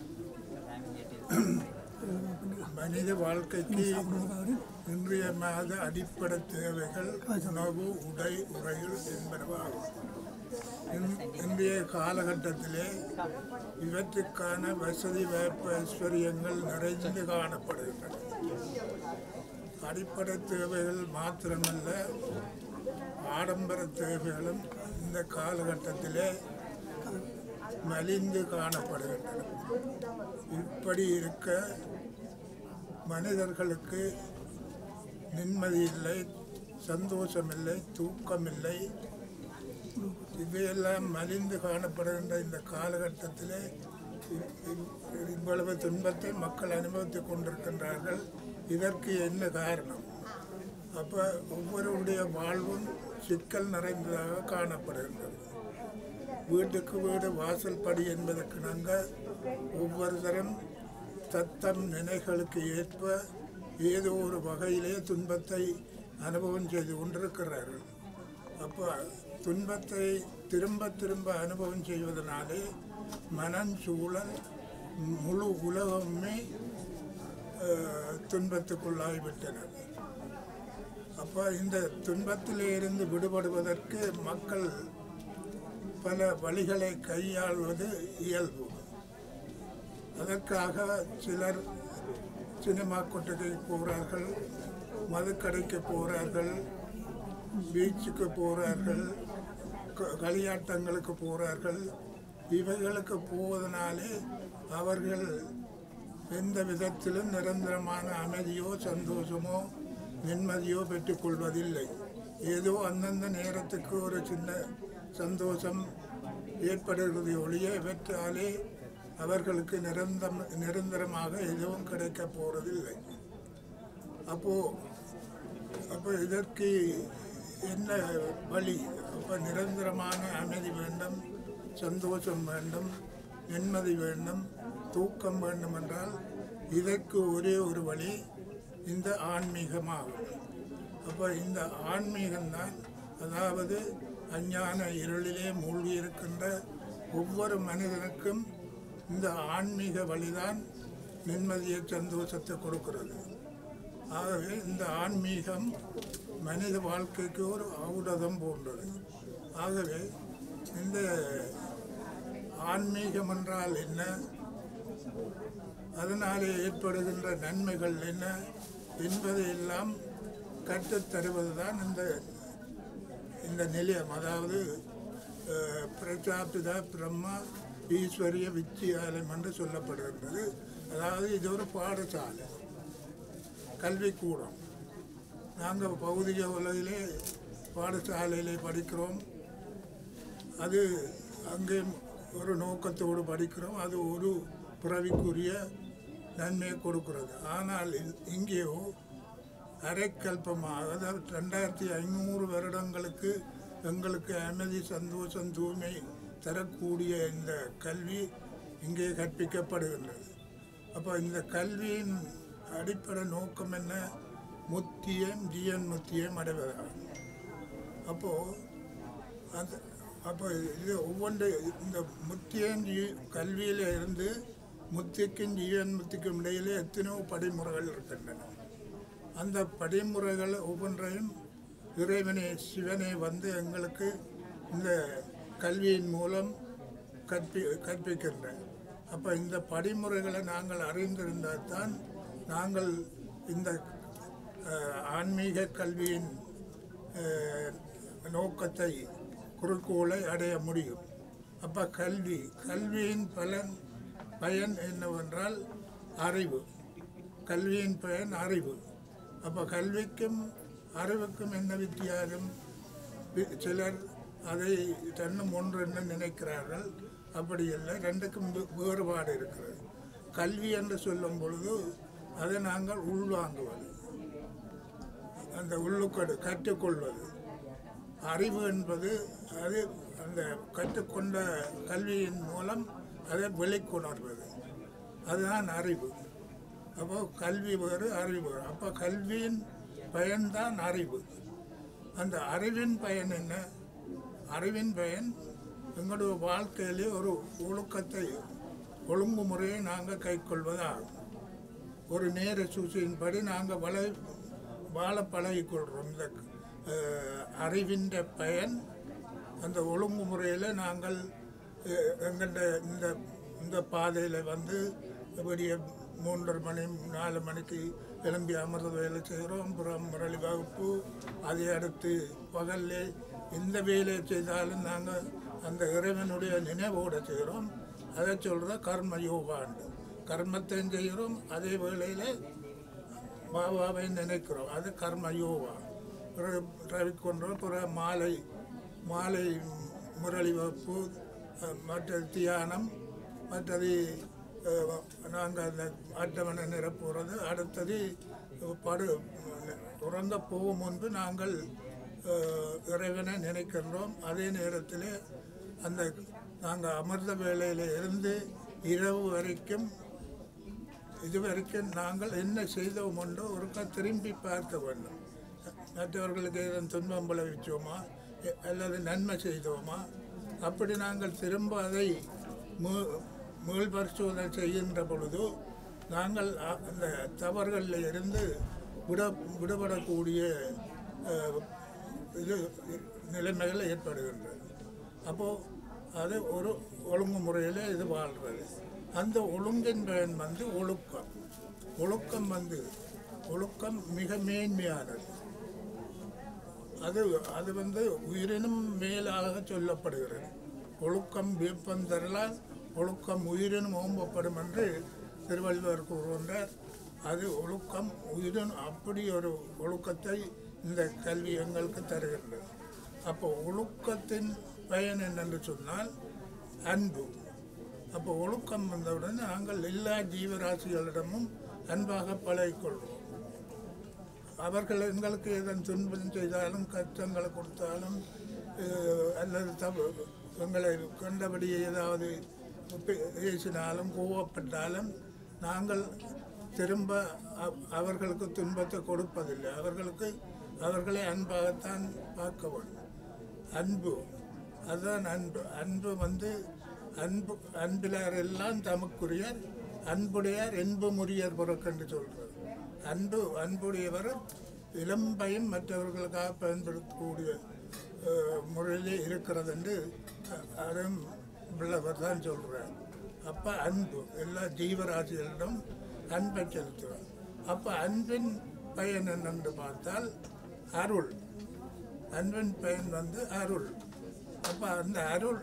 மனித வாழ்க்கைக்கு இன்றியமையாத அடிப்படை தேவைகள் உணவு, உடை, உறைகள் என்பனவாகும். இன்றைய காலகட்டத்திலே இவற்றுக்கான வசதி வாய்ப்பு ஐஸ்வர்யங்கள் நிறைந்து காணப்படுகின்றன. அடிப்படை தேவைகள் மாத்திரமல்ல, ஆடம்பர தேவைகளும் இந்த காலகட்டத்திலே மலிந்து காணப்படுகின்றன. இப்படி இருக்க மனிதர்களுக்கு நிம்மதி இல்லை, சந்தோஷமில்லை, தூக்கமில்லை. இவையெல்லாம் மலிந்து காணப்படுகின்ற இந்த காலகட்டத்திலே இவ்வளவு துன்பத்தை மக்கள் அனுபவித்துக் கொண்டிருக்கின்றார்கள். இதற்கு என்ன காரணம்? அப்போ ஒவ்வொருடைய வாழ்வும் சிக்கல் நிறைந்ததாக காணப்படுகின்றது. வீட்டுக்கு வீடு வாசல் படி என்பதற்கு நாங்கள் ஒவ்வொருத்தரும் தத்தம் நினைகளுக்கு ஏற்ப ஏதோ ஒரு வகையிலே துன்பத்தை அனுபவம் செய்து கொண்டிருக்கிறார்கள். அப்போ துன்பத்தை திரும்ப திரும்ப அனுபவம் செய்வதனாலே மனச்சூழல் முழு உலகமே துன்பத்துக்குள்ளாகிவிட்டனர். அப்போ இந்த துன்பத்திலே இருந்து விடுபடுவதற்கு மக்கள் பல வழிகளை கையாள்வது இயல்பு. அதற்காக சிலர் சினிமா கொட்டகைக்கு போகிறார்கள், மதுக்கடைக்கு போகிறார்கள், பீச்சுக்கு போகிறார்கள், களியாட்டங்களுக்கு போகிறார்கள். இவைகளுக்கு போவதனாலே அவர்கள் எந்த விதத்திலும் நிரந்தரமான அமைதியோ சந்தோஷமோ நிம்மதியோ பெற்றுக்கொள்வதில்லை. ஏதோ அந்தந்த நேரத்துக்கு ஒரு சின்ன சந்தோஷம் ஏற்படுகிறது ஒழிய இவற்றாலே அவர்களுக்கு நிரந்தரம் நிரந்தரமாக எதுவும் கிடைக்க போகிறதில்லை. அப்போது அப்போ இதற்கு என்ன வழி? அப்போ நிரந்தரமான அமைதி வேண்டும், சந்தோஷம் வேண்டும், நிம்மதி வேண்டும், தூக்கம் வேண்டும் என்றால் இதற்கு ஒரே ஒரு வழி இந்த ஆன்மீகமாகும். அப்போ இந்த ஆன்மீகம்தான், அதாவது அஞ்ஞான இருளிலே மூழ்கி இருக்கின்ற ஒவ்வொரு மனிதனுக்கும் இந்த ஆன்மீக வழிதான் நிம்மதியை சந்தோஷத்தை கொடுக்கிறது. ஆகவே இந்த ஆன்மீகம் மனித வாழ்க்கைக்கு ஒரு ஔடதம் போன்றது. ஆகவே இந்த ஆன்மீகம் என்றால் என்ன, அதனாலே ஏற்படுகின்ற நன்மைகள் என்ன என்பதையெல்லாம் கற்றுத்தருவதுதான் இந்த இந்த நிலையம். அதாவது பிரஜாபிதா பிரம்மா ஈஸ்வரிய வித்தியாலயம் என்று சொல்லப்படுகின்றது. அதாவது இது ஒரு பாடசாலை, கல்விக்கூடம். நாங்கள் பௌதிக உலகிலே பாடசாலையிலே படிக்கிறோம். அது அங்கே ஒரு நோக்கத்தோடு படிக்கிறோம். அது ஒரு பிறவிக்குரிய நன்மையை கொடுக்கிறது. ஆனால் இங்கேயோ அரைக்கல்பமாக, அதாவது ரெண்டாயிரத்தி ஐநூறு வருடங்களுக்கு எங்களுக்கு அமைதி சந்தோஷம் தூய்மை தரக்கூடிய இந்த கல்வி இங்கே கற்பிக்கப்படுகின்றது. அப்போ இந்த கல்வியின் அடிப்படை நோக்கம் என்ன? முத்தியம் ஜீவன் முத்தியம் அடைவதாகும். அப்போது அந்த அப்போ இது ஒவ்வொன்று இந்த முத்தியம் ஜீ கல்வியில் இருந்து முத்திக்கும் ஜீவன் முத்திக்கும் இடையிலே எத்தனையோ படிமுறைகள் இருக்கின்றன. அந்த படிமுறைகள் ஒவ்வொன்றையும் இறைவனை சிவனை வந்து எங்களுக்கு இந்த கல்வியின் மூலம் கற்பி கற்பிக்கின்ற. அப்போ இந்த படிமுறைகளை நாங்கள் அறிந்திருந்தால் தான் நாங்கள் இந்த ஆன்மீக கல்வியின் நோக்கத்தை குறிக்கோளை அடைய முடியும். அப்போ கல்வி கல்வியின் பலன் பயன் என்னவென்றால் அறிவு. கல்வியின் பயன் அறிவு. அப்போ கல்விக்கும் அறிவுக்கும் என்ன வித்தியாசம்? சிலர் அதை தன்னும் ஒன்று என்று நினைக்கிறார்கள். அப்படி இல்லை, ரெண்டுக்கும் வேறுபாடு இருக்கிறது. கல்வி என்று சொல்லும் பொழுது அதை நாங்கள் உள்வாங்குவது, அந்த உள்ளுக்கடு கற்றுக்கொள்வது. அறிவு என்பது அது அந்த கற்றுக்கொண்ட கல்வியின் மூலம் அதை வெளிக்கொணர்வது, அதுதான் அறிவு. அப்போ கல்வி வேறு அறிவு வேறு. அப்போ கல்வியின் பயன்தான் அறிவு. அந்த அறிவின் பயன் என்ன? அறிவின் பயன் எங்களுடைய வாழ்க்கையிலே ஒரு ஒழுக்கத்தை ஒழுங்குமுறையை நாங்கள் கைக்கொள்வதாகும். ஒரு நேர சூழ்ச்சியின்படி நாங்கள் வள வாழ பழகிக்கொள்கிறோம். இந்த அறிவின் பயன் அந்த ஒழுங்குமுறையில் நாங்கள் எங்கள்ட இந்த இந்த பாதையில் வந்து விடிய மூன்றரை மணி நாலு மணிக்கு எழும்பி அமர்ந்த வேலை செய்கிறோம். அப்புறம் முரளி வகுப்பு, அதை அடுத்து பகலில் எந்த வேலையை செய்தாலும் நாங்கள் அந்த இறைவனுடைய நினைவோடு செய்கிறோம். அதை சொல்கிற கர்ம யோகாண்டு. கர்மத்தையும் செய்கிறோம், அதே வேளையில் பாபாவை நினைக்கிறோம். அது கர்ம யோகா. ரவிக்கொன்றோம். பிறகு மாலை மாலை முரளி வகுப்பு, மற்றது தியானம், மற்றது நாங்கள் அந்த அட்டவணை நிரப்புறது. அடுத்தது படு உறங்க போகும் முன்பு நாங்கள் இறைவனை நினைக்கின்றோம். அதே நேரத்தில் அந்த நாங்கள் அமர்ந்த வேளையில் இருந்து இரவு வரைக்கும் இதுவரைக்கும் நாங்கள் என்ன செய்தோம் என்றோ ஒருக்கா திரும்பி பார்க்க வேண்டும். மற்றவர்களுக்கு ஏதும் துன்பம் விளைவிச்சோமா அல்லது நன்மை செய்தோமா, அப்படி நாங்கள் திரும்ப அதை மீ மீள் பரிசோதனை செய்கின்ற பொழுது நாங்கள் அந்த தவறுகளில் இருந்து விட விடுபடக்கூடிய அஹ், இது நிலைமைகள் ஏற்படுகின்றது. அப்போது அது ஒரு ஒழுங்குமுறையில் இது வாழ்கிறது. அந்த ஒழுங்கின் பயன் வந்து ஒழுக்கம். ஒழுக்கம் வந்து ஒழுக்கம் மிக மேன்மையானது. அது அது வந்து உயிரினும் மேலாக சொல்லப்படுகிறது. ஒழுக்கம் வியப்பம் தரலால் ஒழுக்கம் உயிரினும் ஓம்பப்படும் என்று திருவள்ளுவர் கூறுகின்றார். அது ஒழுக்கம் உயிரின் அப்படி ஒரு ஒழுக்கத்தை இந்த கல்வி எங்களுக்கு தருகின்றது. அப்போ ஒழுக்கத்தின் பயன் என்னென்று சொன்னால் அன்பு. அப்போ ஒழுக்கம் வந்தவுடன் நாங்கள் எல்லா ஜீவராசிகளிடமும் அன்பாக பழகிக்கொள்வோம். அவர்கள் எங்களுக்கு எதன் துன்பம் செய்தாலும் கஷ்டங்களை கொடுத்தாலும் அல்லது தப்பு எங்களை கண்டபடி ஏதாவது பேசினாலும் கோவப்பட்டாலும் நாங்கள் திரும்ப அவர்களுக்கு துன்பத்தை கொடுப்பதில்லை. அவர்களுக்கு அவர்களை அன்பாகத்தான் பார்க்க வேண்டும். அன்பு அதுதான் அன்பு. அன்பு வந்து அன்பு அன்பிலார் எல்லாம் தமக்குரியர், அன்புடையார் என்பு முறியர் புறக்கென்று சொல்கிறது. அன்பு அன்புடையவர் இளம்பையும் மற்றவர்களுக்காக பயன்படுத்தக்கூடிய முறையிலே இருக்கிறது என்று அரும் பிள்ளவர் தான் சொல்கிறார். அப்போ அன்பு எல்லா ஜீவராசிகளிடம் அன்பை செலுத்துவார். அப்போ அன்பின் பயன் என்னென்று பார்த்தால் அருள். அன்பின் பயன் வந்து அருள். அப்போ அந்த அருள்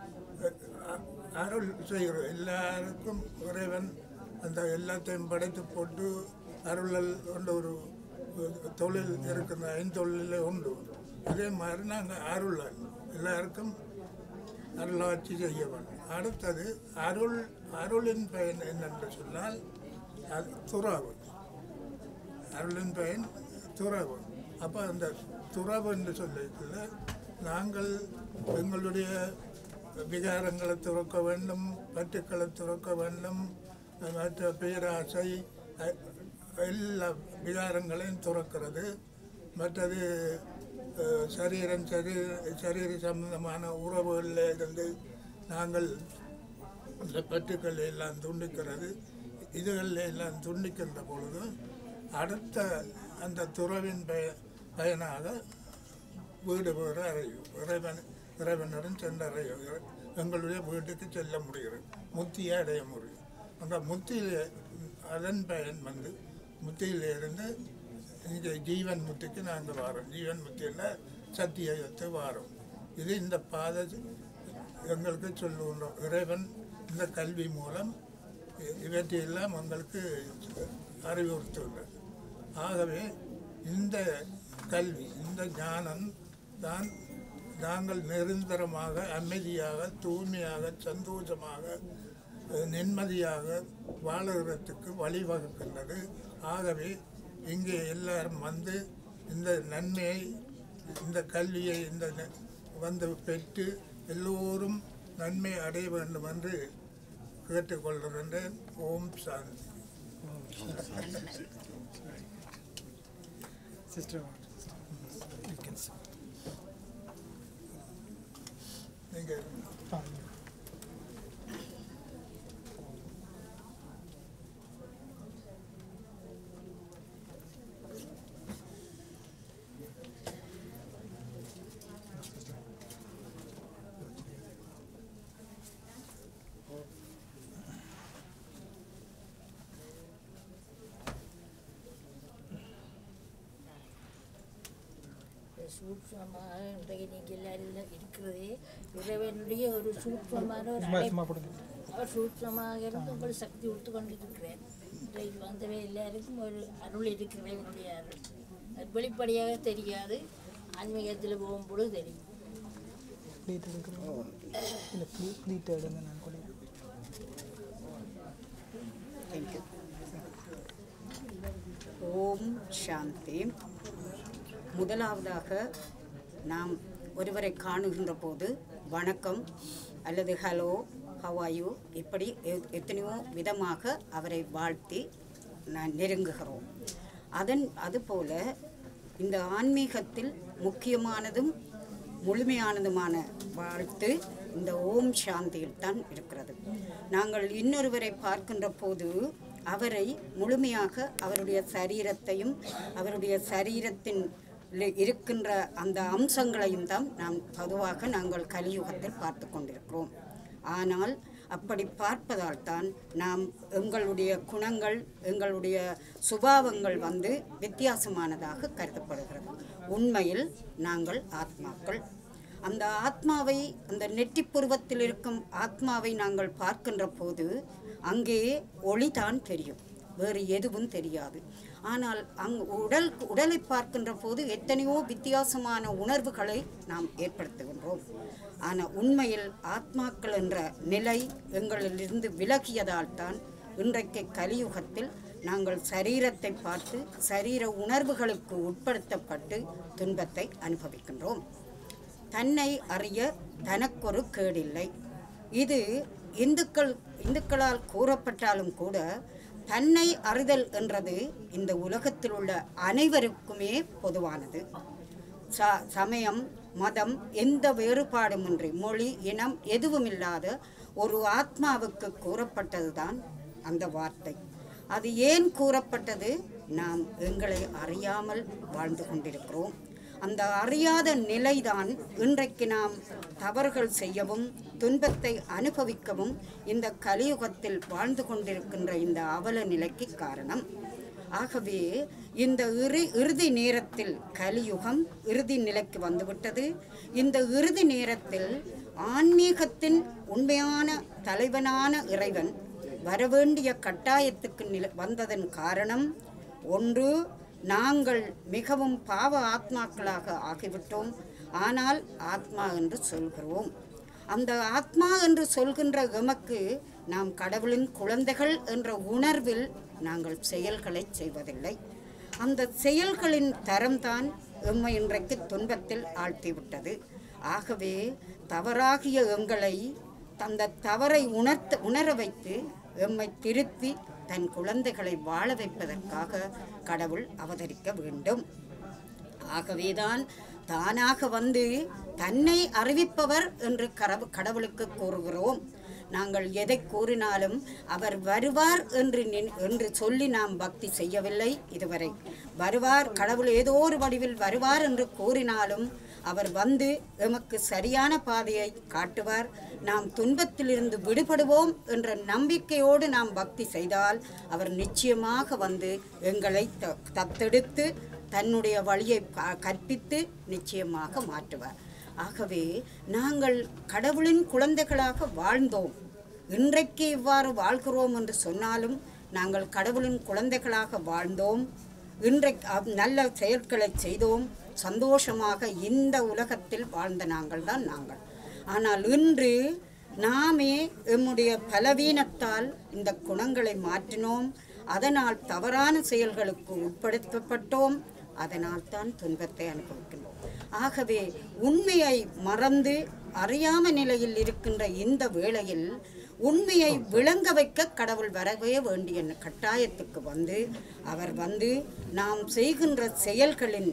அருள் செய்கிறோம். எல்லாருக்கும் இறைவன் அந்த எல்லாத்தையும் படைத்து போட்டு அருளல் கொண்ட ஒரு தொழில் இருக்கிற ஐந்தொழிலே உண்டு. அதே மாதிரி நாங்கள் அருள் எல்லாருக்கும் அருளாட்சி செய்ய வேண்டும். அடுத்தது அருள். அருளின் பயன் என்னென்று சொன்னால் அது துறவு. அருளின் பயன் துறவு. அப்போ அந்த துறவு என்று சொல்லிக்கல நாங்கள் எங்களுடைய விகாரங்களை துறக்க வேண்டும், பற்றுக்களை துறக்க வேண்டும், மற்ற பேராசை எல்லா விகாரங்களையும் துறக்கிறது. மற்றது சரீரம் சரி சரீர சம்பந்தமான உறவுகளில் இருந்து நாங்கள் இந்த பற்றுக்களை எல்லாம் துண்டிக்கிறது. இதுகளில் எல்லாம் துண்டிக்கின்ற பொழுது அடுத்த அந்த துறவின் பய பயனாக வீடு வீடு அறையும் இறைவன் இறைவனுடன் சென்றறையும் எங்களுடைய வீட்டுக்கு செல்ல முடிகிறது, முத்தியை அடைய முடியும். அந்த முத்தியில் அதன் பயன் வந்து முத்தியிலிருந்து இங்கே ஜீவன் முத்திக்கு நாங்கள் வாரோம். ஜீவன் முத்தியில் சத்தியத்தை வாரோம். இது இந்த பாதை எங்களுக்கு சொல்லுகின்றோம். இறைவன் இந்த கல்வி மூலம் இவற்றையெல்லாம் எங்களுக்கு அறிவுறுத்துள்ளது. ஆகவே இந்த கல்வி இந்த ஞானம் தான் நாங்கள் நிரந்தரமாக அமைதியாக தூய்மையாக சந்தோஷமாக நிம்மதியாக வாழுகிறதுக்கு வழிவகுக்கின்றது. ஆகவே இங்கே எல்லாரும் வந்து இந்த நன்மையை இந்த கல்வியை இந்த வந்து பெற்று எல்லோரும் நன்மை அடைய வேண்டும் என்று கேட்டுக்கொள்கின்றேன். ஓம் சாந்தி. நீங்கள் சூட்சமாக இன்றைக்கு நீங்கள் எல்லாரும் இருக்கிறதே இறைவனுடைய ஒரு சூட்சமான ஒரு அவர் சூட்சமாக இருந்து உங்கள் சக்தி விட்டு கொண்டு இருக்கிறேன். இன்றைக்கு வந்தவே எல்லாருக்கும் ஒரு அருள் இருக்கிற இவனுடைய அருள். அது வெளிப்படையாக தெரியாது, ஆன்மீகத்தில் போகும்போது தெரியும். ஓம் சாந்தி. முதலாவதாக நாம் ஒருவரை காணுகின்ற போது வணக்கம் அல்லது ஹலோ ஹவ் ஆர் யூ இப்படி எத்தனையோ விதமாக அவரை வாழ்த்தி நான் நெருங்குகிறோம். அதன் அதுபோல இந்த ஆன்மீகத்தில் முக்கியமானதும் முழுமையானதுமான வாழ்த்து இந்த ஓம் சாந்தியில் தான் இருக்கிறது. நாங்கள் இன்னொருவரை பார்க்கின்ற போது அவரை முழுமையாக அவருடைய சரீரத்தையும் அவருடைய சரீரத்தின் இருக்கின்ற அந்த அம்சங்களையும் தான் நாம் பொதுவாக நாங்கள் கலியுகத்தில் பார்த்து கொண்டிருக்கிறோம். ஆனால் அப்படி பார்ப்பதால் தான் நாம் எங்களுடைய குணங்கள் எங்களுடைய சுபாவங்கள் வந்து வித்தியாசமானதாக கருதப்படுகிறது. உண்மையில் நாங்கள் ஆத்மாக்கள். அந்த ஆத்மாவை அந்த நெற்றிப்புருவத்தில் இருக்கும் ஆத்மாவை நாங்கள் பார்க்கின்ற போது அங்கே ஒளிதான் தெரியும், வேறு எதுவும் தெரியாது. ஆனால் அங் உடல் உடலை பார்க்கின்ற போது எத்தனையோ வித்தியாசமான உணர்வுகளை நாம் ஏற்படுத்துகின்றோம். ஆனால் உண்மையில் ஆத்மாக்கள் என்ற நிலை எங்களிலிருந்து விலகியதால் தான் இன்றைக்கு கலியுகத்தில் நாங்கள் சரீரத்தை பார்த்து சரீர உணர்வுகளுக்கு உட்படுத்தப்பட்டு துன்பத்தை அனுபவிக்கின்றோம். தன்னை அறிய தனக்கொரு கேடில்லை. இது இந்துக்கள் இந்துக்களால் கூறப்பட்டாலும் கூட தன்னை அறிதல் என்றது இந்த உலகத்தில் உள்ள அனைவருக்குமே பொதுவானது. ச சமயம் மதம் எந்த வேறுபாடுமின்றி மொழி இனம் எதுவுமில்லாத ஒரு ஆத்மாவுக்கு கூறப்பட்டதுதான் அந்த வார்த்தை. அது ஏன் கூறப்பட்டது? நாம் எங்களை அறியாமல் வாழ்ந்து கொண்டிருக்கிறோம். அந்த அறியாத நிலைதான் இன்றைக்கு நாம் தவறுகள் செய்யவும் துன்பத்தை அனுபவிக்கவும் இந்த கலியுகத்தில் வாழ்ந்து கொண்டிருக்கின்ற இந்த அவல நிலைக்கு காரணம். ஆகவே இந்த இறு இறுதி நேரத்தில் கலியுகம் இறுதி நிலைக்கு வந்துவிட்டது. இந்த இறுதி நேரத்தில் ஆன்மீகத்தின் உண்மையான தலைவனான இறைவன் வரவேண்டிய கட்டாயத்துக்கு நில வந்ததன் காரணம் ஒன்று, நாங்கள் மிகவும் பாவ ஆத்மாக்களாக ஆகிவிட்டோம். ஆனால் ஆத்மா என்று சொல்கிறோம். அந்த ஆத்மா என்று சொல்கின்ற எமக்கு நாம் கடவுளின் குழந்தைகள் என்ற உணர்வில் நாங்கள் செயல்களை செய்வதில்லை. அந்த செயல்களின் தரம்தான் எம்மை இன்றைக்கு துன்பத்தில் ஆழ்த்திவிட்டது. ஆகவே தவறாகிய எங்களை அந்த தவறை உணர்த்த உணர வைத்து எம்மை திருத்தி தன் குழந்தைகளை வாழ வைப்பதற்காக கடவுள் அவதரிக்க வேண்டும். ஆகவேதான் தானாக வந்து தன்னை அறிவிப்பவர் என்று கடவுளுக்கு கூறுகிறோம். நாங்கள் எதை கூறினாலும் அவர் வருவார் என்று என்று சொல்லி நாம் பக்தி செய்யவில்லை இதுவரை. வருவார், கடவுள் ஏதோ ஒரு வடிவில் வருவார் என்று கூறினாலும் அவர் வந்து எமக்கு சரியான பாதையை காட்டுவார். நாம் துன்பத்திலிருந்து விடுபடுவோம் என்ற நம்பிக்கையோடு நாம் பக்தி செய்தால் அவர் நிச்சயமாக வந்து எங்களை தத்தெடுத்து தன்னுடைய வழியை கற்பித்து நிச்சயமாக மாற்றுவார். ஆகவே நாங்கள் கடவுளின் குழந்தைகளாக வாழ்ந்தோம். இன்றைக்கு இவ்வாறு வாழ்கிறோம் என்று சொன்னாலும் நாங்கள் கடவுளின் குழந்தைகளாக வாழ்ந்தோம். இன்றைக்கு நல்ல செயல்களை செய்தோம். சந்தோஷமாக இந்த உலகத்தில் வாழ்ந்த நாங்கள் தான் நாங்கள். ஆனால் இன்று நாமே எம்முடைய பலவீனத்தால் இந்த குணங்களை மாற்றினோம். அதனால் தவறான செயல்களுக்கு உட்படுத்தப்பட்டோம். அதனால் தான் துன்பத்தை அனுபவிக்கின்றோம். ஆகவே உண்மையை மறந்து அறியாம நிலையில் இருக்கின்ற இந்த வேளையில் உண்மையை விளங்க வைக்க கடவுள் வரவே வேண்டிய கட்டாயத்துக்கு வந்து அவர் வந்து நாம் செய்கின்ற செயல்களின்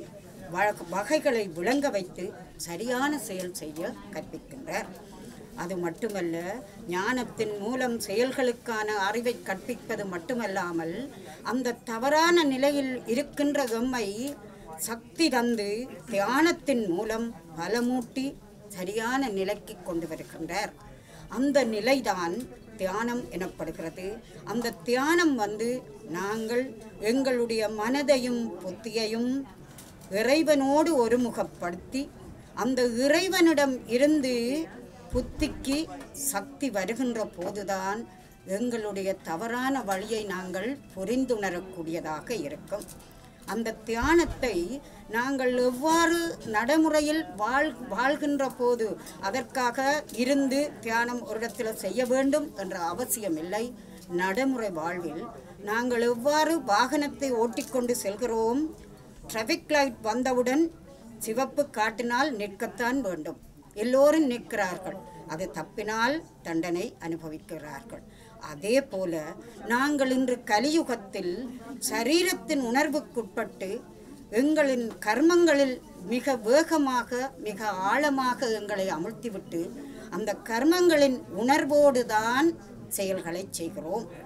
வகைகளை விளங்க வைத்து சரியான செயல் செய்ய கற்பிக்கின்றார். அது மட்டுமல்ல, ஞானத்தின் மூலம் செயல்களுக்கான அறிவை கற்பிப்பது மட்டுமல்லாமல் அந்த தவறான நிலையில் இருக்கின்ற எம்மை சக்தி தந்து தியானத்தின் மூலம் பலமூட்டி சரியான நிலைக்கு கொண்டு வருகின்றார். அந்த நிலைதான் தியானம் எனப்படுகிறது. அந்த தியானம் வந்து நாங்கள் எங்களுடைய மனதையும் புத்தியையும் இறைவனோடு ஒருமுகப்படுத்தி அந்த இறைவனிடம் இருந்து புத்திக்கு சக்தி வருகின்ற போதுதான் எங்களுடைய தவறான வழியை நாங்கள் புரிந்துணரக்கூடியதாக இருக்கும். அந்த தியானத்தை நாங்கள் எவ்வாறு நடைமுறையில் வாழ் வாழ்கின்ற போது அதற்காக இருந்து தியானம் ஒரு இடத்தில் செய்ய வேண்டும் என்ற அவசியம் இல்லை. நடைமுறை வாழ்வில் நாங்கள் எவ்வாறு வாகனத்தை ஓட்டிக்கொண்டு செல்கிறோம். டிராஃபிக் லைட் வந்தவுடன் சிவப்பு காட்டினால் நிற்கத்தான் வேண்டும். எல்லோரும் நிற்கிறார்கள். அது தப்பினால் தண்டனை அனுபவிக்கிறார்கள். அதே போல நாங்கள் இன்று கலியுகத்தில் சரீரத்தின் உணர்வுக்குட்பட்டு எங்களின் கர்மங்களில் மிக வேகமாக மிக ஆழமாக எங்களை அமுழ்த்திவிட்டு அந்த கர்மங்களின் உணர்வோடு தான் செயல்களை செய்கிறோம்.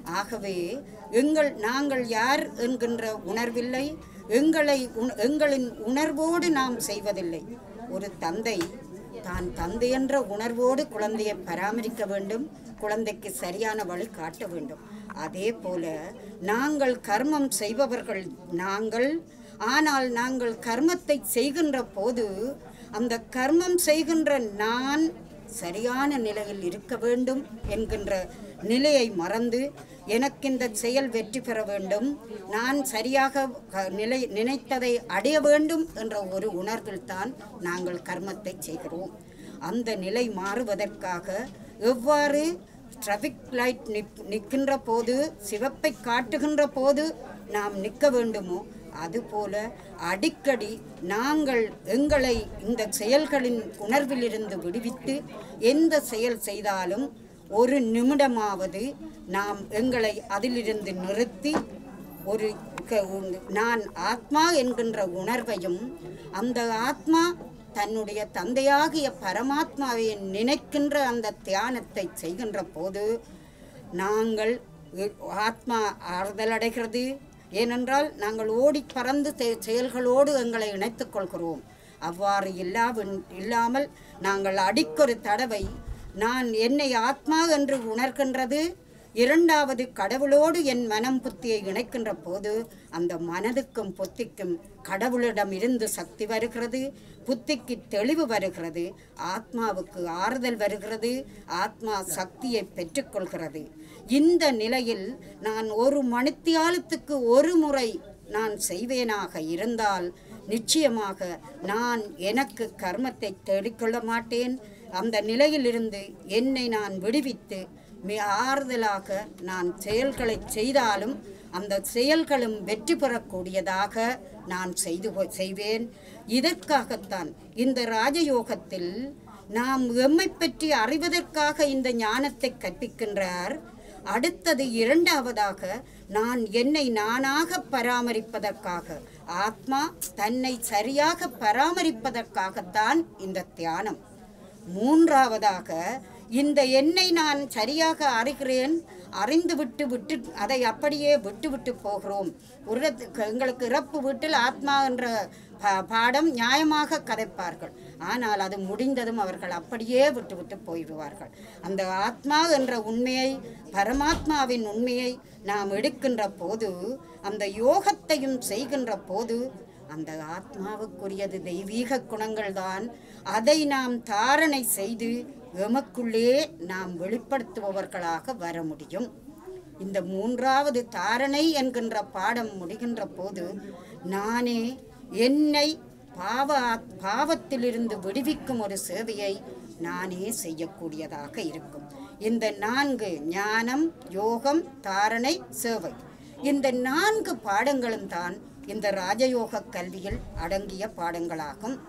ஆகவே எங்கள் நாங்கள் யார் என்கின்ற உணர்வில்லை, எங்களை எங்களின் உணர்வோடு நாம் செய்வதில்லை. ஒரு தந்தை தான் தந்தை என்ற உணர்வோடு குழந்தையை பராமரிக்க வேண்டும், குழந்தைக்கு சரியான வழி காட்ட வேண்டும். அதே போல நாங்கள் கர்மம் செய்பவர்கள் நாங்கள். ஆனால் நாங்கள் கர்மத்தை செய்கின்ற போது அந்த கர்மம் செய்கின்ற நான் சரியான நிலையில் இருக்க வேண்டும் என்கின்ற நிலையை மறந்து எனக்கு இந்த செயல் வெற்றி பெற வேண்டும், நான் சரியாக நிலை நினைத்ததை அடைய வேண்டும் என்ற ஒரு உணர்வில் தான் நாங்கள் கர்மத்தை செய்கிறோம். அந்த நிலை மாறுவதற்காக எவ்வாறு டிராஃபிக் லைட் நிற் நிற்கின்ற போது சிவப்பை காட்டுகின்ற போது நாம் நிற்க வேண்டுமோ அதுபோல அடிக்கடி நாங்கள் எங்களை இந்த செயல்களின் உணர்விலிருந்து விடுவித்து எந்த செயல் செய்தாலும் ஒரு நிமிடமாவது நாம் எங்களை அதிலிருந்து நிறுத்தி ஒரு நான் ஆத்மா என்கின்ற உணர்வையும் அந்த ஆத்மா தன்னுடைய தந்தையாகிய பரமாத்மாவை நினைக்கின்ற அந்த தியானத்தை செய்கின்ற போது நாங்கள் ஆத்மா ஆறுதல் அடைகிறது. ஏனென்றால் நாங்கள் ஓடி பறந்து செயல்களோடு எங்களை இணைத்துக் கொள்கிறோம். அவ்வாறு இல்லா இல்லாமல் நாங்கள் அடிக்கொரு தடவை நான் என்னை ஆத்மா என்று உணர்கின்றது, இரண்டாவது கடவுளோடு என் மனம் புத்தியை இணைக்கின்ற போது அந்த மனதுக்கும் புத்திக்கும் கடவுளிடம் இருந்து சக்தி வருகிறது, புத்திக்கு தெளிவு வருகிறது, ஆத்மாவுக்கு ஆறுதல் வருகிறது, ஆத்மா சக்தியை பெற்றுக்கொள்கிறது. இந்த நிலையில் நான் ஒரு மணித்தியாலத்துக்கு ஒரு முறை நான் செய்வேனாக இருந்தால் நிச்சயமாக நான் எனக்கு கர்மத்தை தேடிக்கொள்ள மாட்டேன். அந்த நிலையிலிருந்து என்னை நான் விடுவித்து மிக ஆறுதலாக நான் செயல்களை செய்தாலும் அந்த செயல்களும் வெற்றி பெறக்கூடியதாக நான் செய்து செய்வேன். இதற்காகத்தான் இந்த ராஜயோகத்தில் நாம் எம்மை பற்றி அறிவதற்காக இந்த ஞானத்தை கற்பிக்கின்றார். அடுத்தது இரண்டாவதாக நான் என்னை நானாக பராமரிப்பதற்காக, ஆத்மா தன்னை சரியாக பராமரிப்பதற்காகத்தான் இந்த தியானம். மூன்றாவதாக இந்த எண்ணை நான் சரியாக அறிகிறேன், அறிந்து விட்டு விட்டு அதை அப்படியே விட்டு விட்டு போகிறோம். ஒரு எங்களுக்கு இறப்பு வீட்டில் ஆத்மா என்ற பாடம் நியாயமாக கதைப்பார்கள், ஆனால் அது முடிந்ததும் அவர்கள் அப்படியே விட்டு விட்டு போய்விடுவார்கள். அந்த ஆத்மா என்ற உண்மையை, பரமாத்மாவின் உண்மையை நாம் எடுக்கின்ற போது, அந்த யோகத்தையும் செய்கின்ற போது அந்த ஆத்மாவுக்குரியது தெய்வீக குணங்கள் தான். அதை நாம் தாரணை செய்து எமக்குள்ளே நாம் வெளிப்படுத்துபவர்களாக வர முடியும். இந்த மூன்றாவது தாரணை என்கின்ற பாடம் முடிகின்ற போது நானே என்னை பாவ பாவத்திலிருந்து விடுவிக்கும் ஒரு சேவையை நானே செய்யக்கூடியதாக இருக்கும். இந்த நான்கு ஞானம், யோகம், தாரணை, சேவை, இந்த நான்கு பாடங்களும் தான் இந்த ராஜயோக கல்வியில் அடங்கிய பாடங்களாகும்.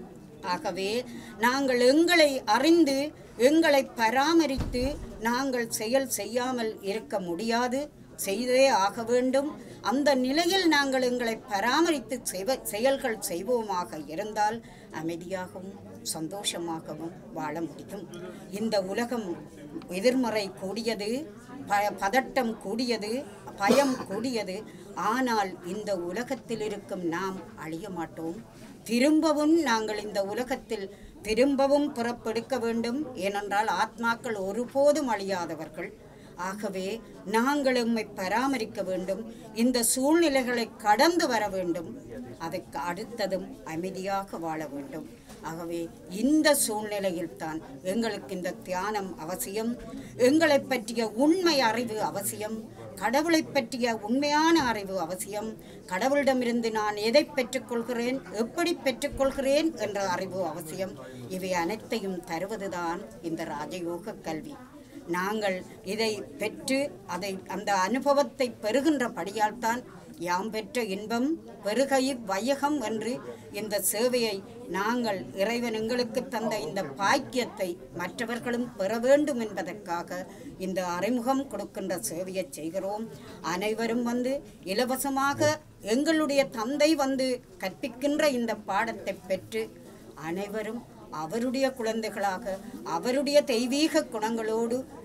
ஆகவே நாங்கள் எங்களை அறிந்து எங்களை பராமரித்து நாங்கள் செயல் செய்யாமல் இருக்க முடியாது, செய்தே ஆக வேண்டும். அந்த நிலையில் நாங்கள் எங்களை பராமரித்து செய்வ செயல்கள் செய்வோமாக இருந்தால் அமைதியாகவும் சந்தோஷமாகவும் வாழ முடியும். இந்த உலகம் எதிர்மறை கூடியது, ப பதட்டம் கூடியது, பயம் கூடியது. ஆனால் இந்த உலகத்தில் இருக்கும் நாம் அழிய மாட்டோம். திரும்பவும் நாங்கள் இந்த உலகத்தில் திரும்பவும் பிறப்பெடுக்க வேண்டும். ஏனென்றால் ஆத்மாக்கள் ஒருபோதும் அழியாதவர்கள். ஆகவே நாங்கள் எம்மை பராமரிக்க வேண்டும், இந்த சூழ்நிலைகளை கடந்து வர வேண்டும், அதற்கு அடுத்ததும் அமைதியாக வாழ வேண்டும். ஆகவே இந்த சூழ்நிலையில் தான் எங்களுக்கு இந்த தியானம் அவசியம், எங்களை பற்றிய உண்மை அறிவு அவசியம், கடவுளை பற்றிய உண்மையான அறிவு அவசியம். கடவுளிடமிருந்து நான் எதை பெற்றுக்கொள்கிறேன், எப்படி பெற்றுக்கொள்கிறேன் என்ற அறிவு அவசியம். இவை அனைத்தையும் தருவதுதான் இந்த ராஜயோக கல்வி. நாங்கள் இதை பெற்று அதை அந்த அனுபவத்தை பெறுகின்றபடியால் தான் யாம் பெற்ற இன்பம் பெருகை வையகம் என்று இந்த சேவையை நாங்கள் இறைவன் எங்களுக்கு தந்த இந்த பாக்கியத்தை மற்றவர்களும் பெற வேண்டும் என்பதற்காக இந்த அறிமுகம் கொடுக்கின்ற சேவையை செய்கிறோம். அனைவரும் வந்து இலவசமாக எங்களுடைய தந்தை வந்து கற்பிக்கின்ற இந்த பாடத்தை பெற்று அனைவரும் அவருடைய குழந்தைகளாக அவருடைய தெய்வீக குணங்களோடு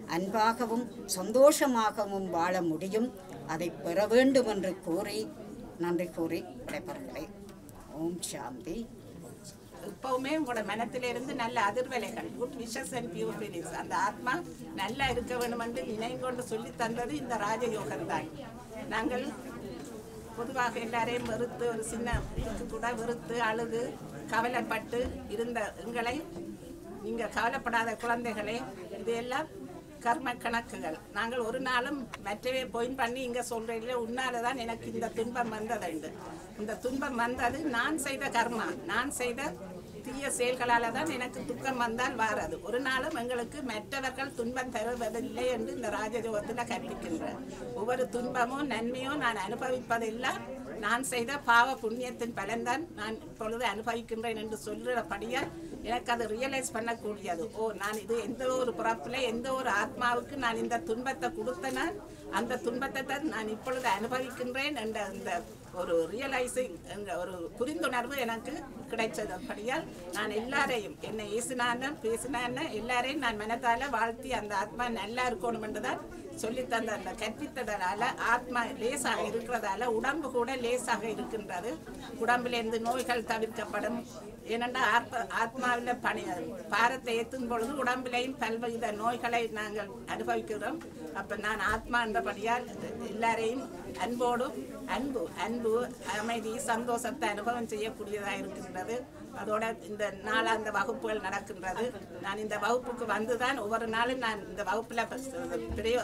அன்பாகவும் சந்தோஷமாகவும் வாழ முடியும். அதை பெற வேண்டும் என்று கூறி நன்றி கூறி விடைபெறுகிறேன். ஓம் சாந்தி. எப்பவுமே உங்களோட மனத்திலிருந்து நல்ல அதிர்வலைகள், good wishes and pure feelings, அந்த ஆத்மா நல்லா இருக்க வேண்டும் என்று நினைங்கொண்டு சொல்லி தந்தது இந்த ராஜயோகம் தான். நாங்கள் பொதுவாக எல்லாரையும் வெறுத்து ஒரு சின்ன இதுக்கு கூட வெறுத்து அழுது கவலைப்பட்டு இருந்த எங்களை நீங்கள் கவலைப்படாத குழந்தைகளே, இதையெல்லாம் கர்ம கணக்குகள். நாங்கள் ஒரு நாளும் மற்றவே பொயின் பண்ணி இங்கே சொல்கிறீங்களே, உன்னால தான் எனக்கு இந்த துன்பம் வந்ததுண்டு. இந்த துன்பம் வந்தது நான் செய்த கர்மா, நான் செய்த தீய செயல்களால் தான் எனக்கு துக்கம் வந்தால் வாராது. ஒரு நாளும் எங்களுக்கு மற்றவர்கள் துன்பம் தருவதில்லை என்று இந்த ராஜயோகத்தில் கற்பிக்கின்றேன். ஒவ்வொரு துன்பமும் நன்மையும் நான் அனுபவிப்பதெல்லாம் நான் செய்த பாவ புண்ணியத்தின் பலன்தான் நான் இப்பொழுது அனுபவிக்கின்றேன் என்று சொல்கிறபடியால் எனக்கு அது ரியலைஸ் பண்ணக்கூடியது. ஓ, நான் இது எந்த ஒரு பிறப்பில் எந்த ஒரு ஆத்மாவுக்கு நான் இந்த துன்பத்தை கொடுத்தேன்னா அந்த துன்பத்தை தான் நான் இப்பொழுது அனுபவிக்கின்றேன் என்ற அந்த ஒரு ரியலைசிங் என்ற ஒரு புரிந்துணர்வு எனக்கு கிடைச்சதுபடியால் நான் எல்லாரையும் என்னை ஏசினான பேசினான எல்லாரையும் நான் மனத்தால் வாழ்த்தி அந்த ஆத்மா நல்லா இருக்கணும் என்றுதான் சொல்லித்தந்த அந்த கற்பித்ததால ஆத்மா லேசாக இருக்கிறதால உடம்பு கூட லேசாக இருக்கின்றது. உடம்பிலிருந்து நோய்கள் தவிர்க்கப்படும். ஏனென்றால் ஆத்மா ஆத்மாவில் பணி பாரத்தை ஏற்றும் பொழுது உடம்பிலையும் பல்வித நோய்களை நாங்கள் அனுபவிக்கிறோம். அப்போ நான் ஆத்மா என்றபடியால் எல்லாரையும் அன்போடும் அன்பு அன்பு அமைதி சந்தோஷத்தை அனுபவம் செய்யக்கூடியதாக இருக்கின்றது. அதோட இந்த நாளாந்த வகுப்புகள் நடக்கின்றது. நான் இந்த வகுப்புக்கு வந்துதான் ஒவ்வொரு நாளும் நான் இந்த வகுப்பில் பெரிய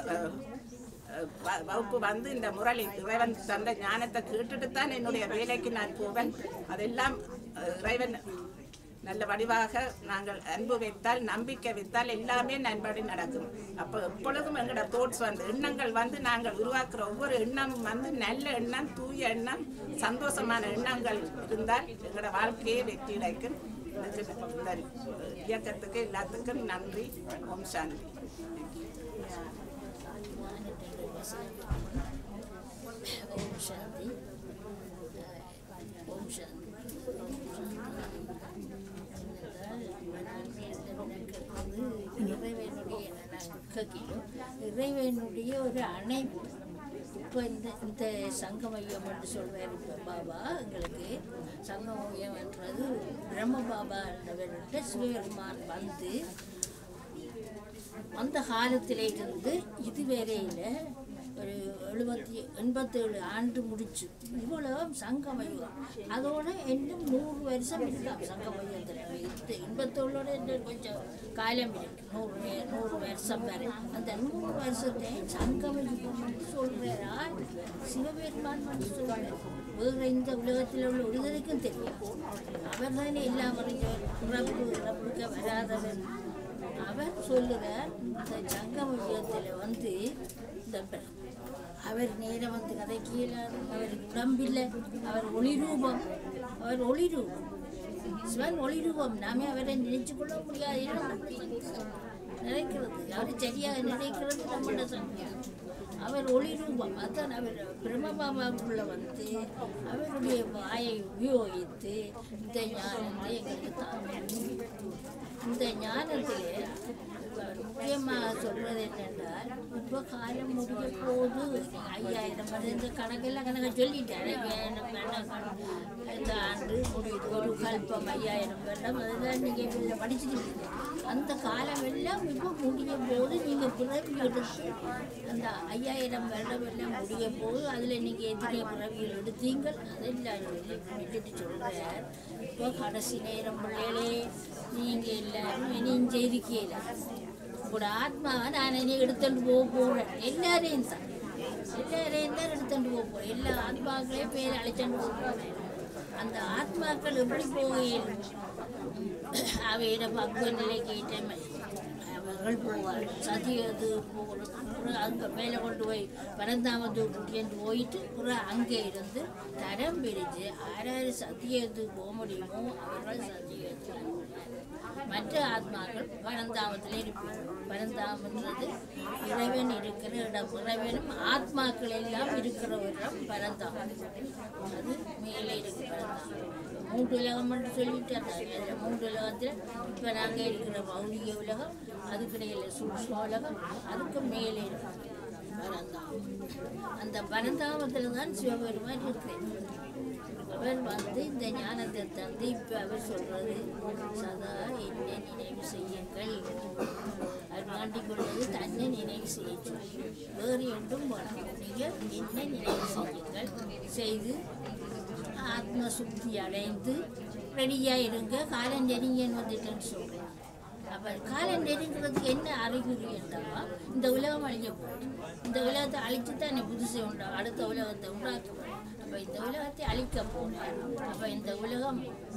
வகுப்பு வந்து இந்த முரளி இறைவன் தந்த ஞானத்தை கேட்டுட்டு தான் என்னுடைய வேலைக்கு நான் போவேன். அதெல்லாம் இறைவன் நல்ல வடிவாக நாங்கள் அன்பு வைத்தால் நம்பிக்கை வைத்தால் எல்லாமே நண்படி நடக்கும். அப்போ எப்பொழுதும் எங்களோட தோட்ஸ் வந்து எண்ணங்கள் வந்து நாங்கள் உருவாக்குற ஒவ்வொரு எண்ணமும் வந்து நல்ல எண்ணம், தூய எண்ணம், சந்தோஷமான எண்ணங்கள் இருந்தால் எங்களோட வாழ்க்கையே வெற்றி கிடைக்கும். இந்த இயக்கத்துக்கு எல்லாத்துக்கும் நன்றி. ஓம் சாந்தி. ஓம் சாந்தி. ஓம் சாந்தி. இறைவனுடைய இறைவனுடைய ஒரு அணைப்பு. இப்போ இந்த இந்த சங்கமயம் என்று சொல்வார் இப்போ பாபா. எங்களுக்கு சங்கமயம் என்றது பிரம்ம பாபா என்றவர்கிட்ட சிவபெருமான் வந்து அந்த காலத்திலே இருந்து இதுவரையில் ஒரு எழுபத்தி எண்பத்தேழு ஆண்டு முடிச்சு இவ்வளோ சங்கமயம். அதோட இன்னும் நூறு வருஷம் இருக்கலாம் சங்கமயத்தில். இது எண்பத்தேழோட இன்னும் கொஞ்சம் காலம் இருக்கு, நூறு நூறு வருஷம் வரை. அந்த நூறு வருஷத்தை சங்கமயம் சொல்கிறா சிவபெருமான் மட்டும் சொல்கிறார். வேறு இந்த உலகத்தில் உள்ள ஒருவருக்கும் தெரியும். அவர் தானே எல்லாம் அறிஞ்சவர், பிறப்பு இறப்புக்க வராதவர். அவர் சொல்லுகிறார் இந்த சங்கமயத்தில் வந்து இந்த அவர் நேரம் வந்து கதை கீழே அவர் உடம்பில்லை, அவர் ஒளிரூபம், அவர் ஒளிரூபம், சிவன் ஒளிரூபம். நாமே அவரை நினைச்சு கொள்ள முடியாது, நினைக்கிறது அவர் சரியாக நினைக்கிறது நம்மளோட சங்கம். அவர் ஒளிரூபம். அதான் அவர் பிரம்மபாபாவுக்குள்ள வந்து அவருடைய வாயை உபயோகித்து இந்த ஞானத்தை எங்களுக்கு தான். இந்த ஞானத்திலே முக்கியமாக சொல்வது என்னென்றால் இப்போ காலம் முடிய போது ஐயாயிரம் வருது. இந்த கணக்கெல்லாம் கணக்கை சொல்லிட்டேன். இந்த ஆண்டு முடியுது, ஒரு கல்பம் ஐயாயிரம் வருடம், அதுதான் நீங்கள் இதில் படிச்சுக்கிட்டு அந்த காலம் எல்லாம் இப்போ முடிய போது நீங்கள் பிறவி எடுத்து அந்த ஐயாயிரம் வருடம் எல்லாம் முடிய போது அதில் நீங்கள் எத்தனை பிறவிகள் எடுத்தீங்கள் அதெல்லாம் விட்டுட்டு சொல்கிறார். இப்போ கடைசி நேரம் பிள்ளைகளே நீங்கள் எல்லாரும் இனியும் செய்திக்கல உங்களோட ஆத்மாவை நான் இனி எடுத்துட்டு போக போகிறேன். எல்லாரையும் தான் எல்லாரையும் தான் எடுத்துட்டு போக போகிறேன். எல்லா ஆத்மாக்களையும் பேர் அழைச்சிட்டு போக போகிறேன். அந்த ஆத்மாக்கள் எப்படி போகையில் அவையிட பக்குவ நிலை கேட்டேன் அவர்கள் போவார். சதியது போகிறது அங்கே மேலே கொண்டு போய் பரந்தாமத்து கூட்டிட்டு போயிட்டு புறா அங்கே இருந்து தரம் பிரித்து ஆறாறு சத்தியத்துக்கு போக முடியுமோ அவர்கள் சத்தியத்து. மற்ற ஆத்மாக்கள் பரந்தாமத்தில் இருப்பார். பரந்தாமன்றது இறைவன் இருக்கிற இடம். இறைவனும் ஆத்மாக்கள் எல்லாம் இருக்கிற இடம் பரந்தாமம். அது மேலே இருக்கு பரந்தாமம். மூன்று உலகம் மட்டும் சொல்லிட்டு இருந்தாங்க. மூன்று உலகத்தில் இப்போ நாங்கள் இருக்கிற பௌதிக உலகம், அதுக்கிடையில் சூக்ஷ்ம உலகம், அதுக்கு மேலே இருக்கு பரந்தாமம். அந்த பரந்தாமத்தில் தான் சிவபெருமான் இருக்கிறேன். அவர் வந்து இந்த ஞானத்தை தந்து இப்போ அவர் சொல்றது சதா என்னை நினைவு செய்யுங்கள். அவர் வேண்டிக் கொள்வது தன்னை நினைவு செய்ய சொல்லி வேறு என்றும் வேணும். நீங்கள் என்னை நினைவு செய்யுங்கள், செய்து ஆத்ம சுத்தி அடைந்து ரெடியாக இருங்க. காலம் நெருங்கன்னு வந்துட்டேன்னு சொல்கிறேன். அப்போ காலம் நெருங்கிறதுக்கு என்ன அறிகுறி என்றால் இந்த உலகம் அழிய போகுது. இந்த உலகத்தை அழித்து தான் என்னை புதுசை உண்டா அடுத்த உலகத்தை உண்டாக்க போகிறேன். அப்போ இந்த உலகத்தை அழிக்க போகிறேன். அப்போ இந்த உலகம்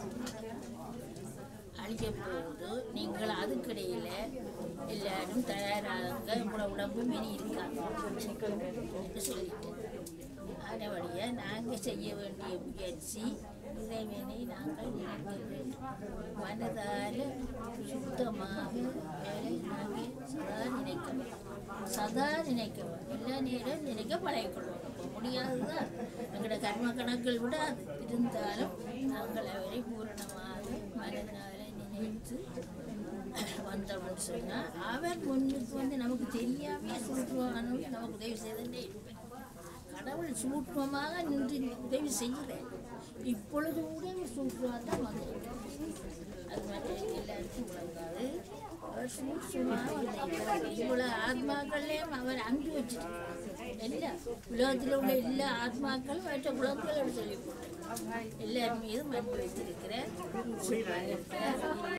அழிக்க போகுது. நீங்கள் அதுக்கிடையில் எல்லாரும் தயாராக உங்களோட உடம்பு மெனி இருக்காங்க என்று சொல்லிட்டேன். அதபடியாக நாங்கள் செய்ய வேண்டிய முயற்சி இறைவனை நாங்கள் நினைக்க வேண்டும். மனதால் சுத்தமாக வேலை நாங்கள் சதா நினைக்க வேண்டும். சதா நினைக்க வேண்டும். எல்லா நேரம் நினைக்க பழகிக்கொள்வோம். இப்போ முடியாதுதான், எங்களோட கர்ம கணக்கில் விடாது. இருந்தாலும் நாங்கள் அவரை பூரணமாக மனதால் நினைத்து வந்தோம்னு சொன்னால் அவர் முன்னுக்கு வந்து நமக்கு தெரியாமே சொல்லுவானு நமக்கு உதவி செய்துட்டே இருப்பேன். கடவுள் சூட்சமாக நின்று உதவி செய்கிறேன். இப்பொழுது கூட சூட்சமாக தான் வந்திருக்கேன். அது மாதிரி எல்லாருக்கும் விளங்காது. அவர் சூட்சமாக வந்திருக்கிறார். இவ்வளோ ஆத்மாக்களையும் அவர் அன்பு வச்சிருக்கிறார். எல்லா உலகத்தில் உள்ள எல்லா ஆத்மாக்களும் அவற்றை குழந்தைகளோடு சொல்லி போட்டார். எல்லார் மீதும் அன்பு வச்சிருக்கிறார்.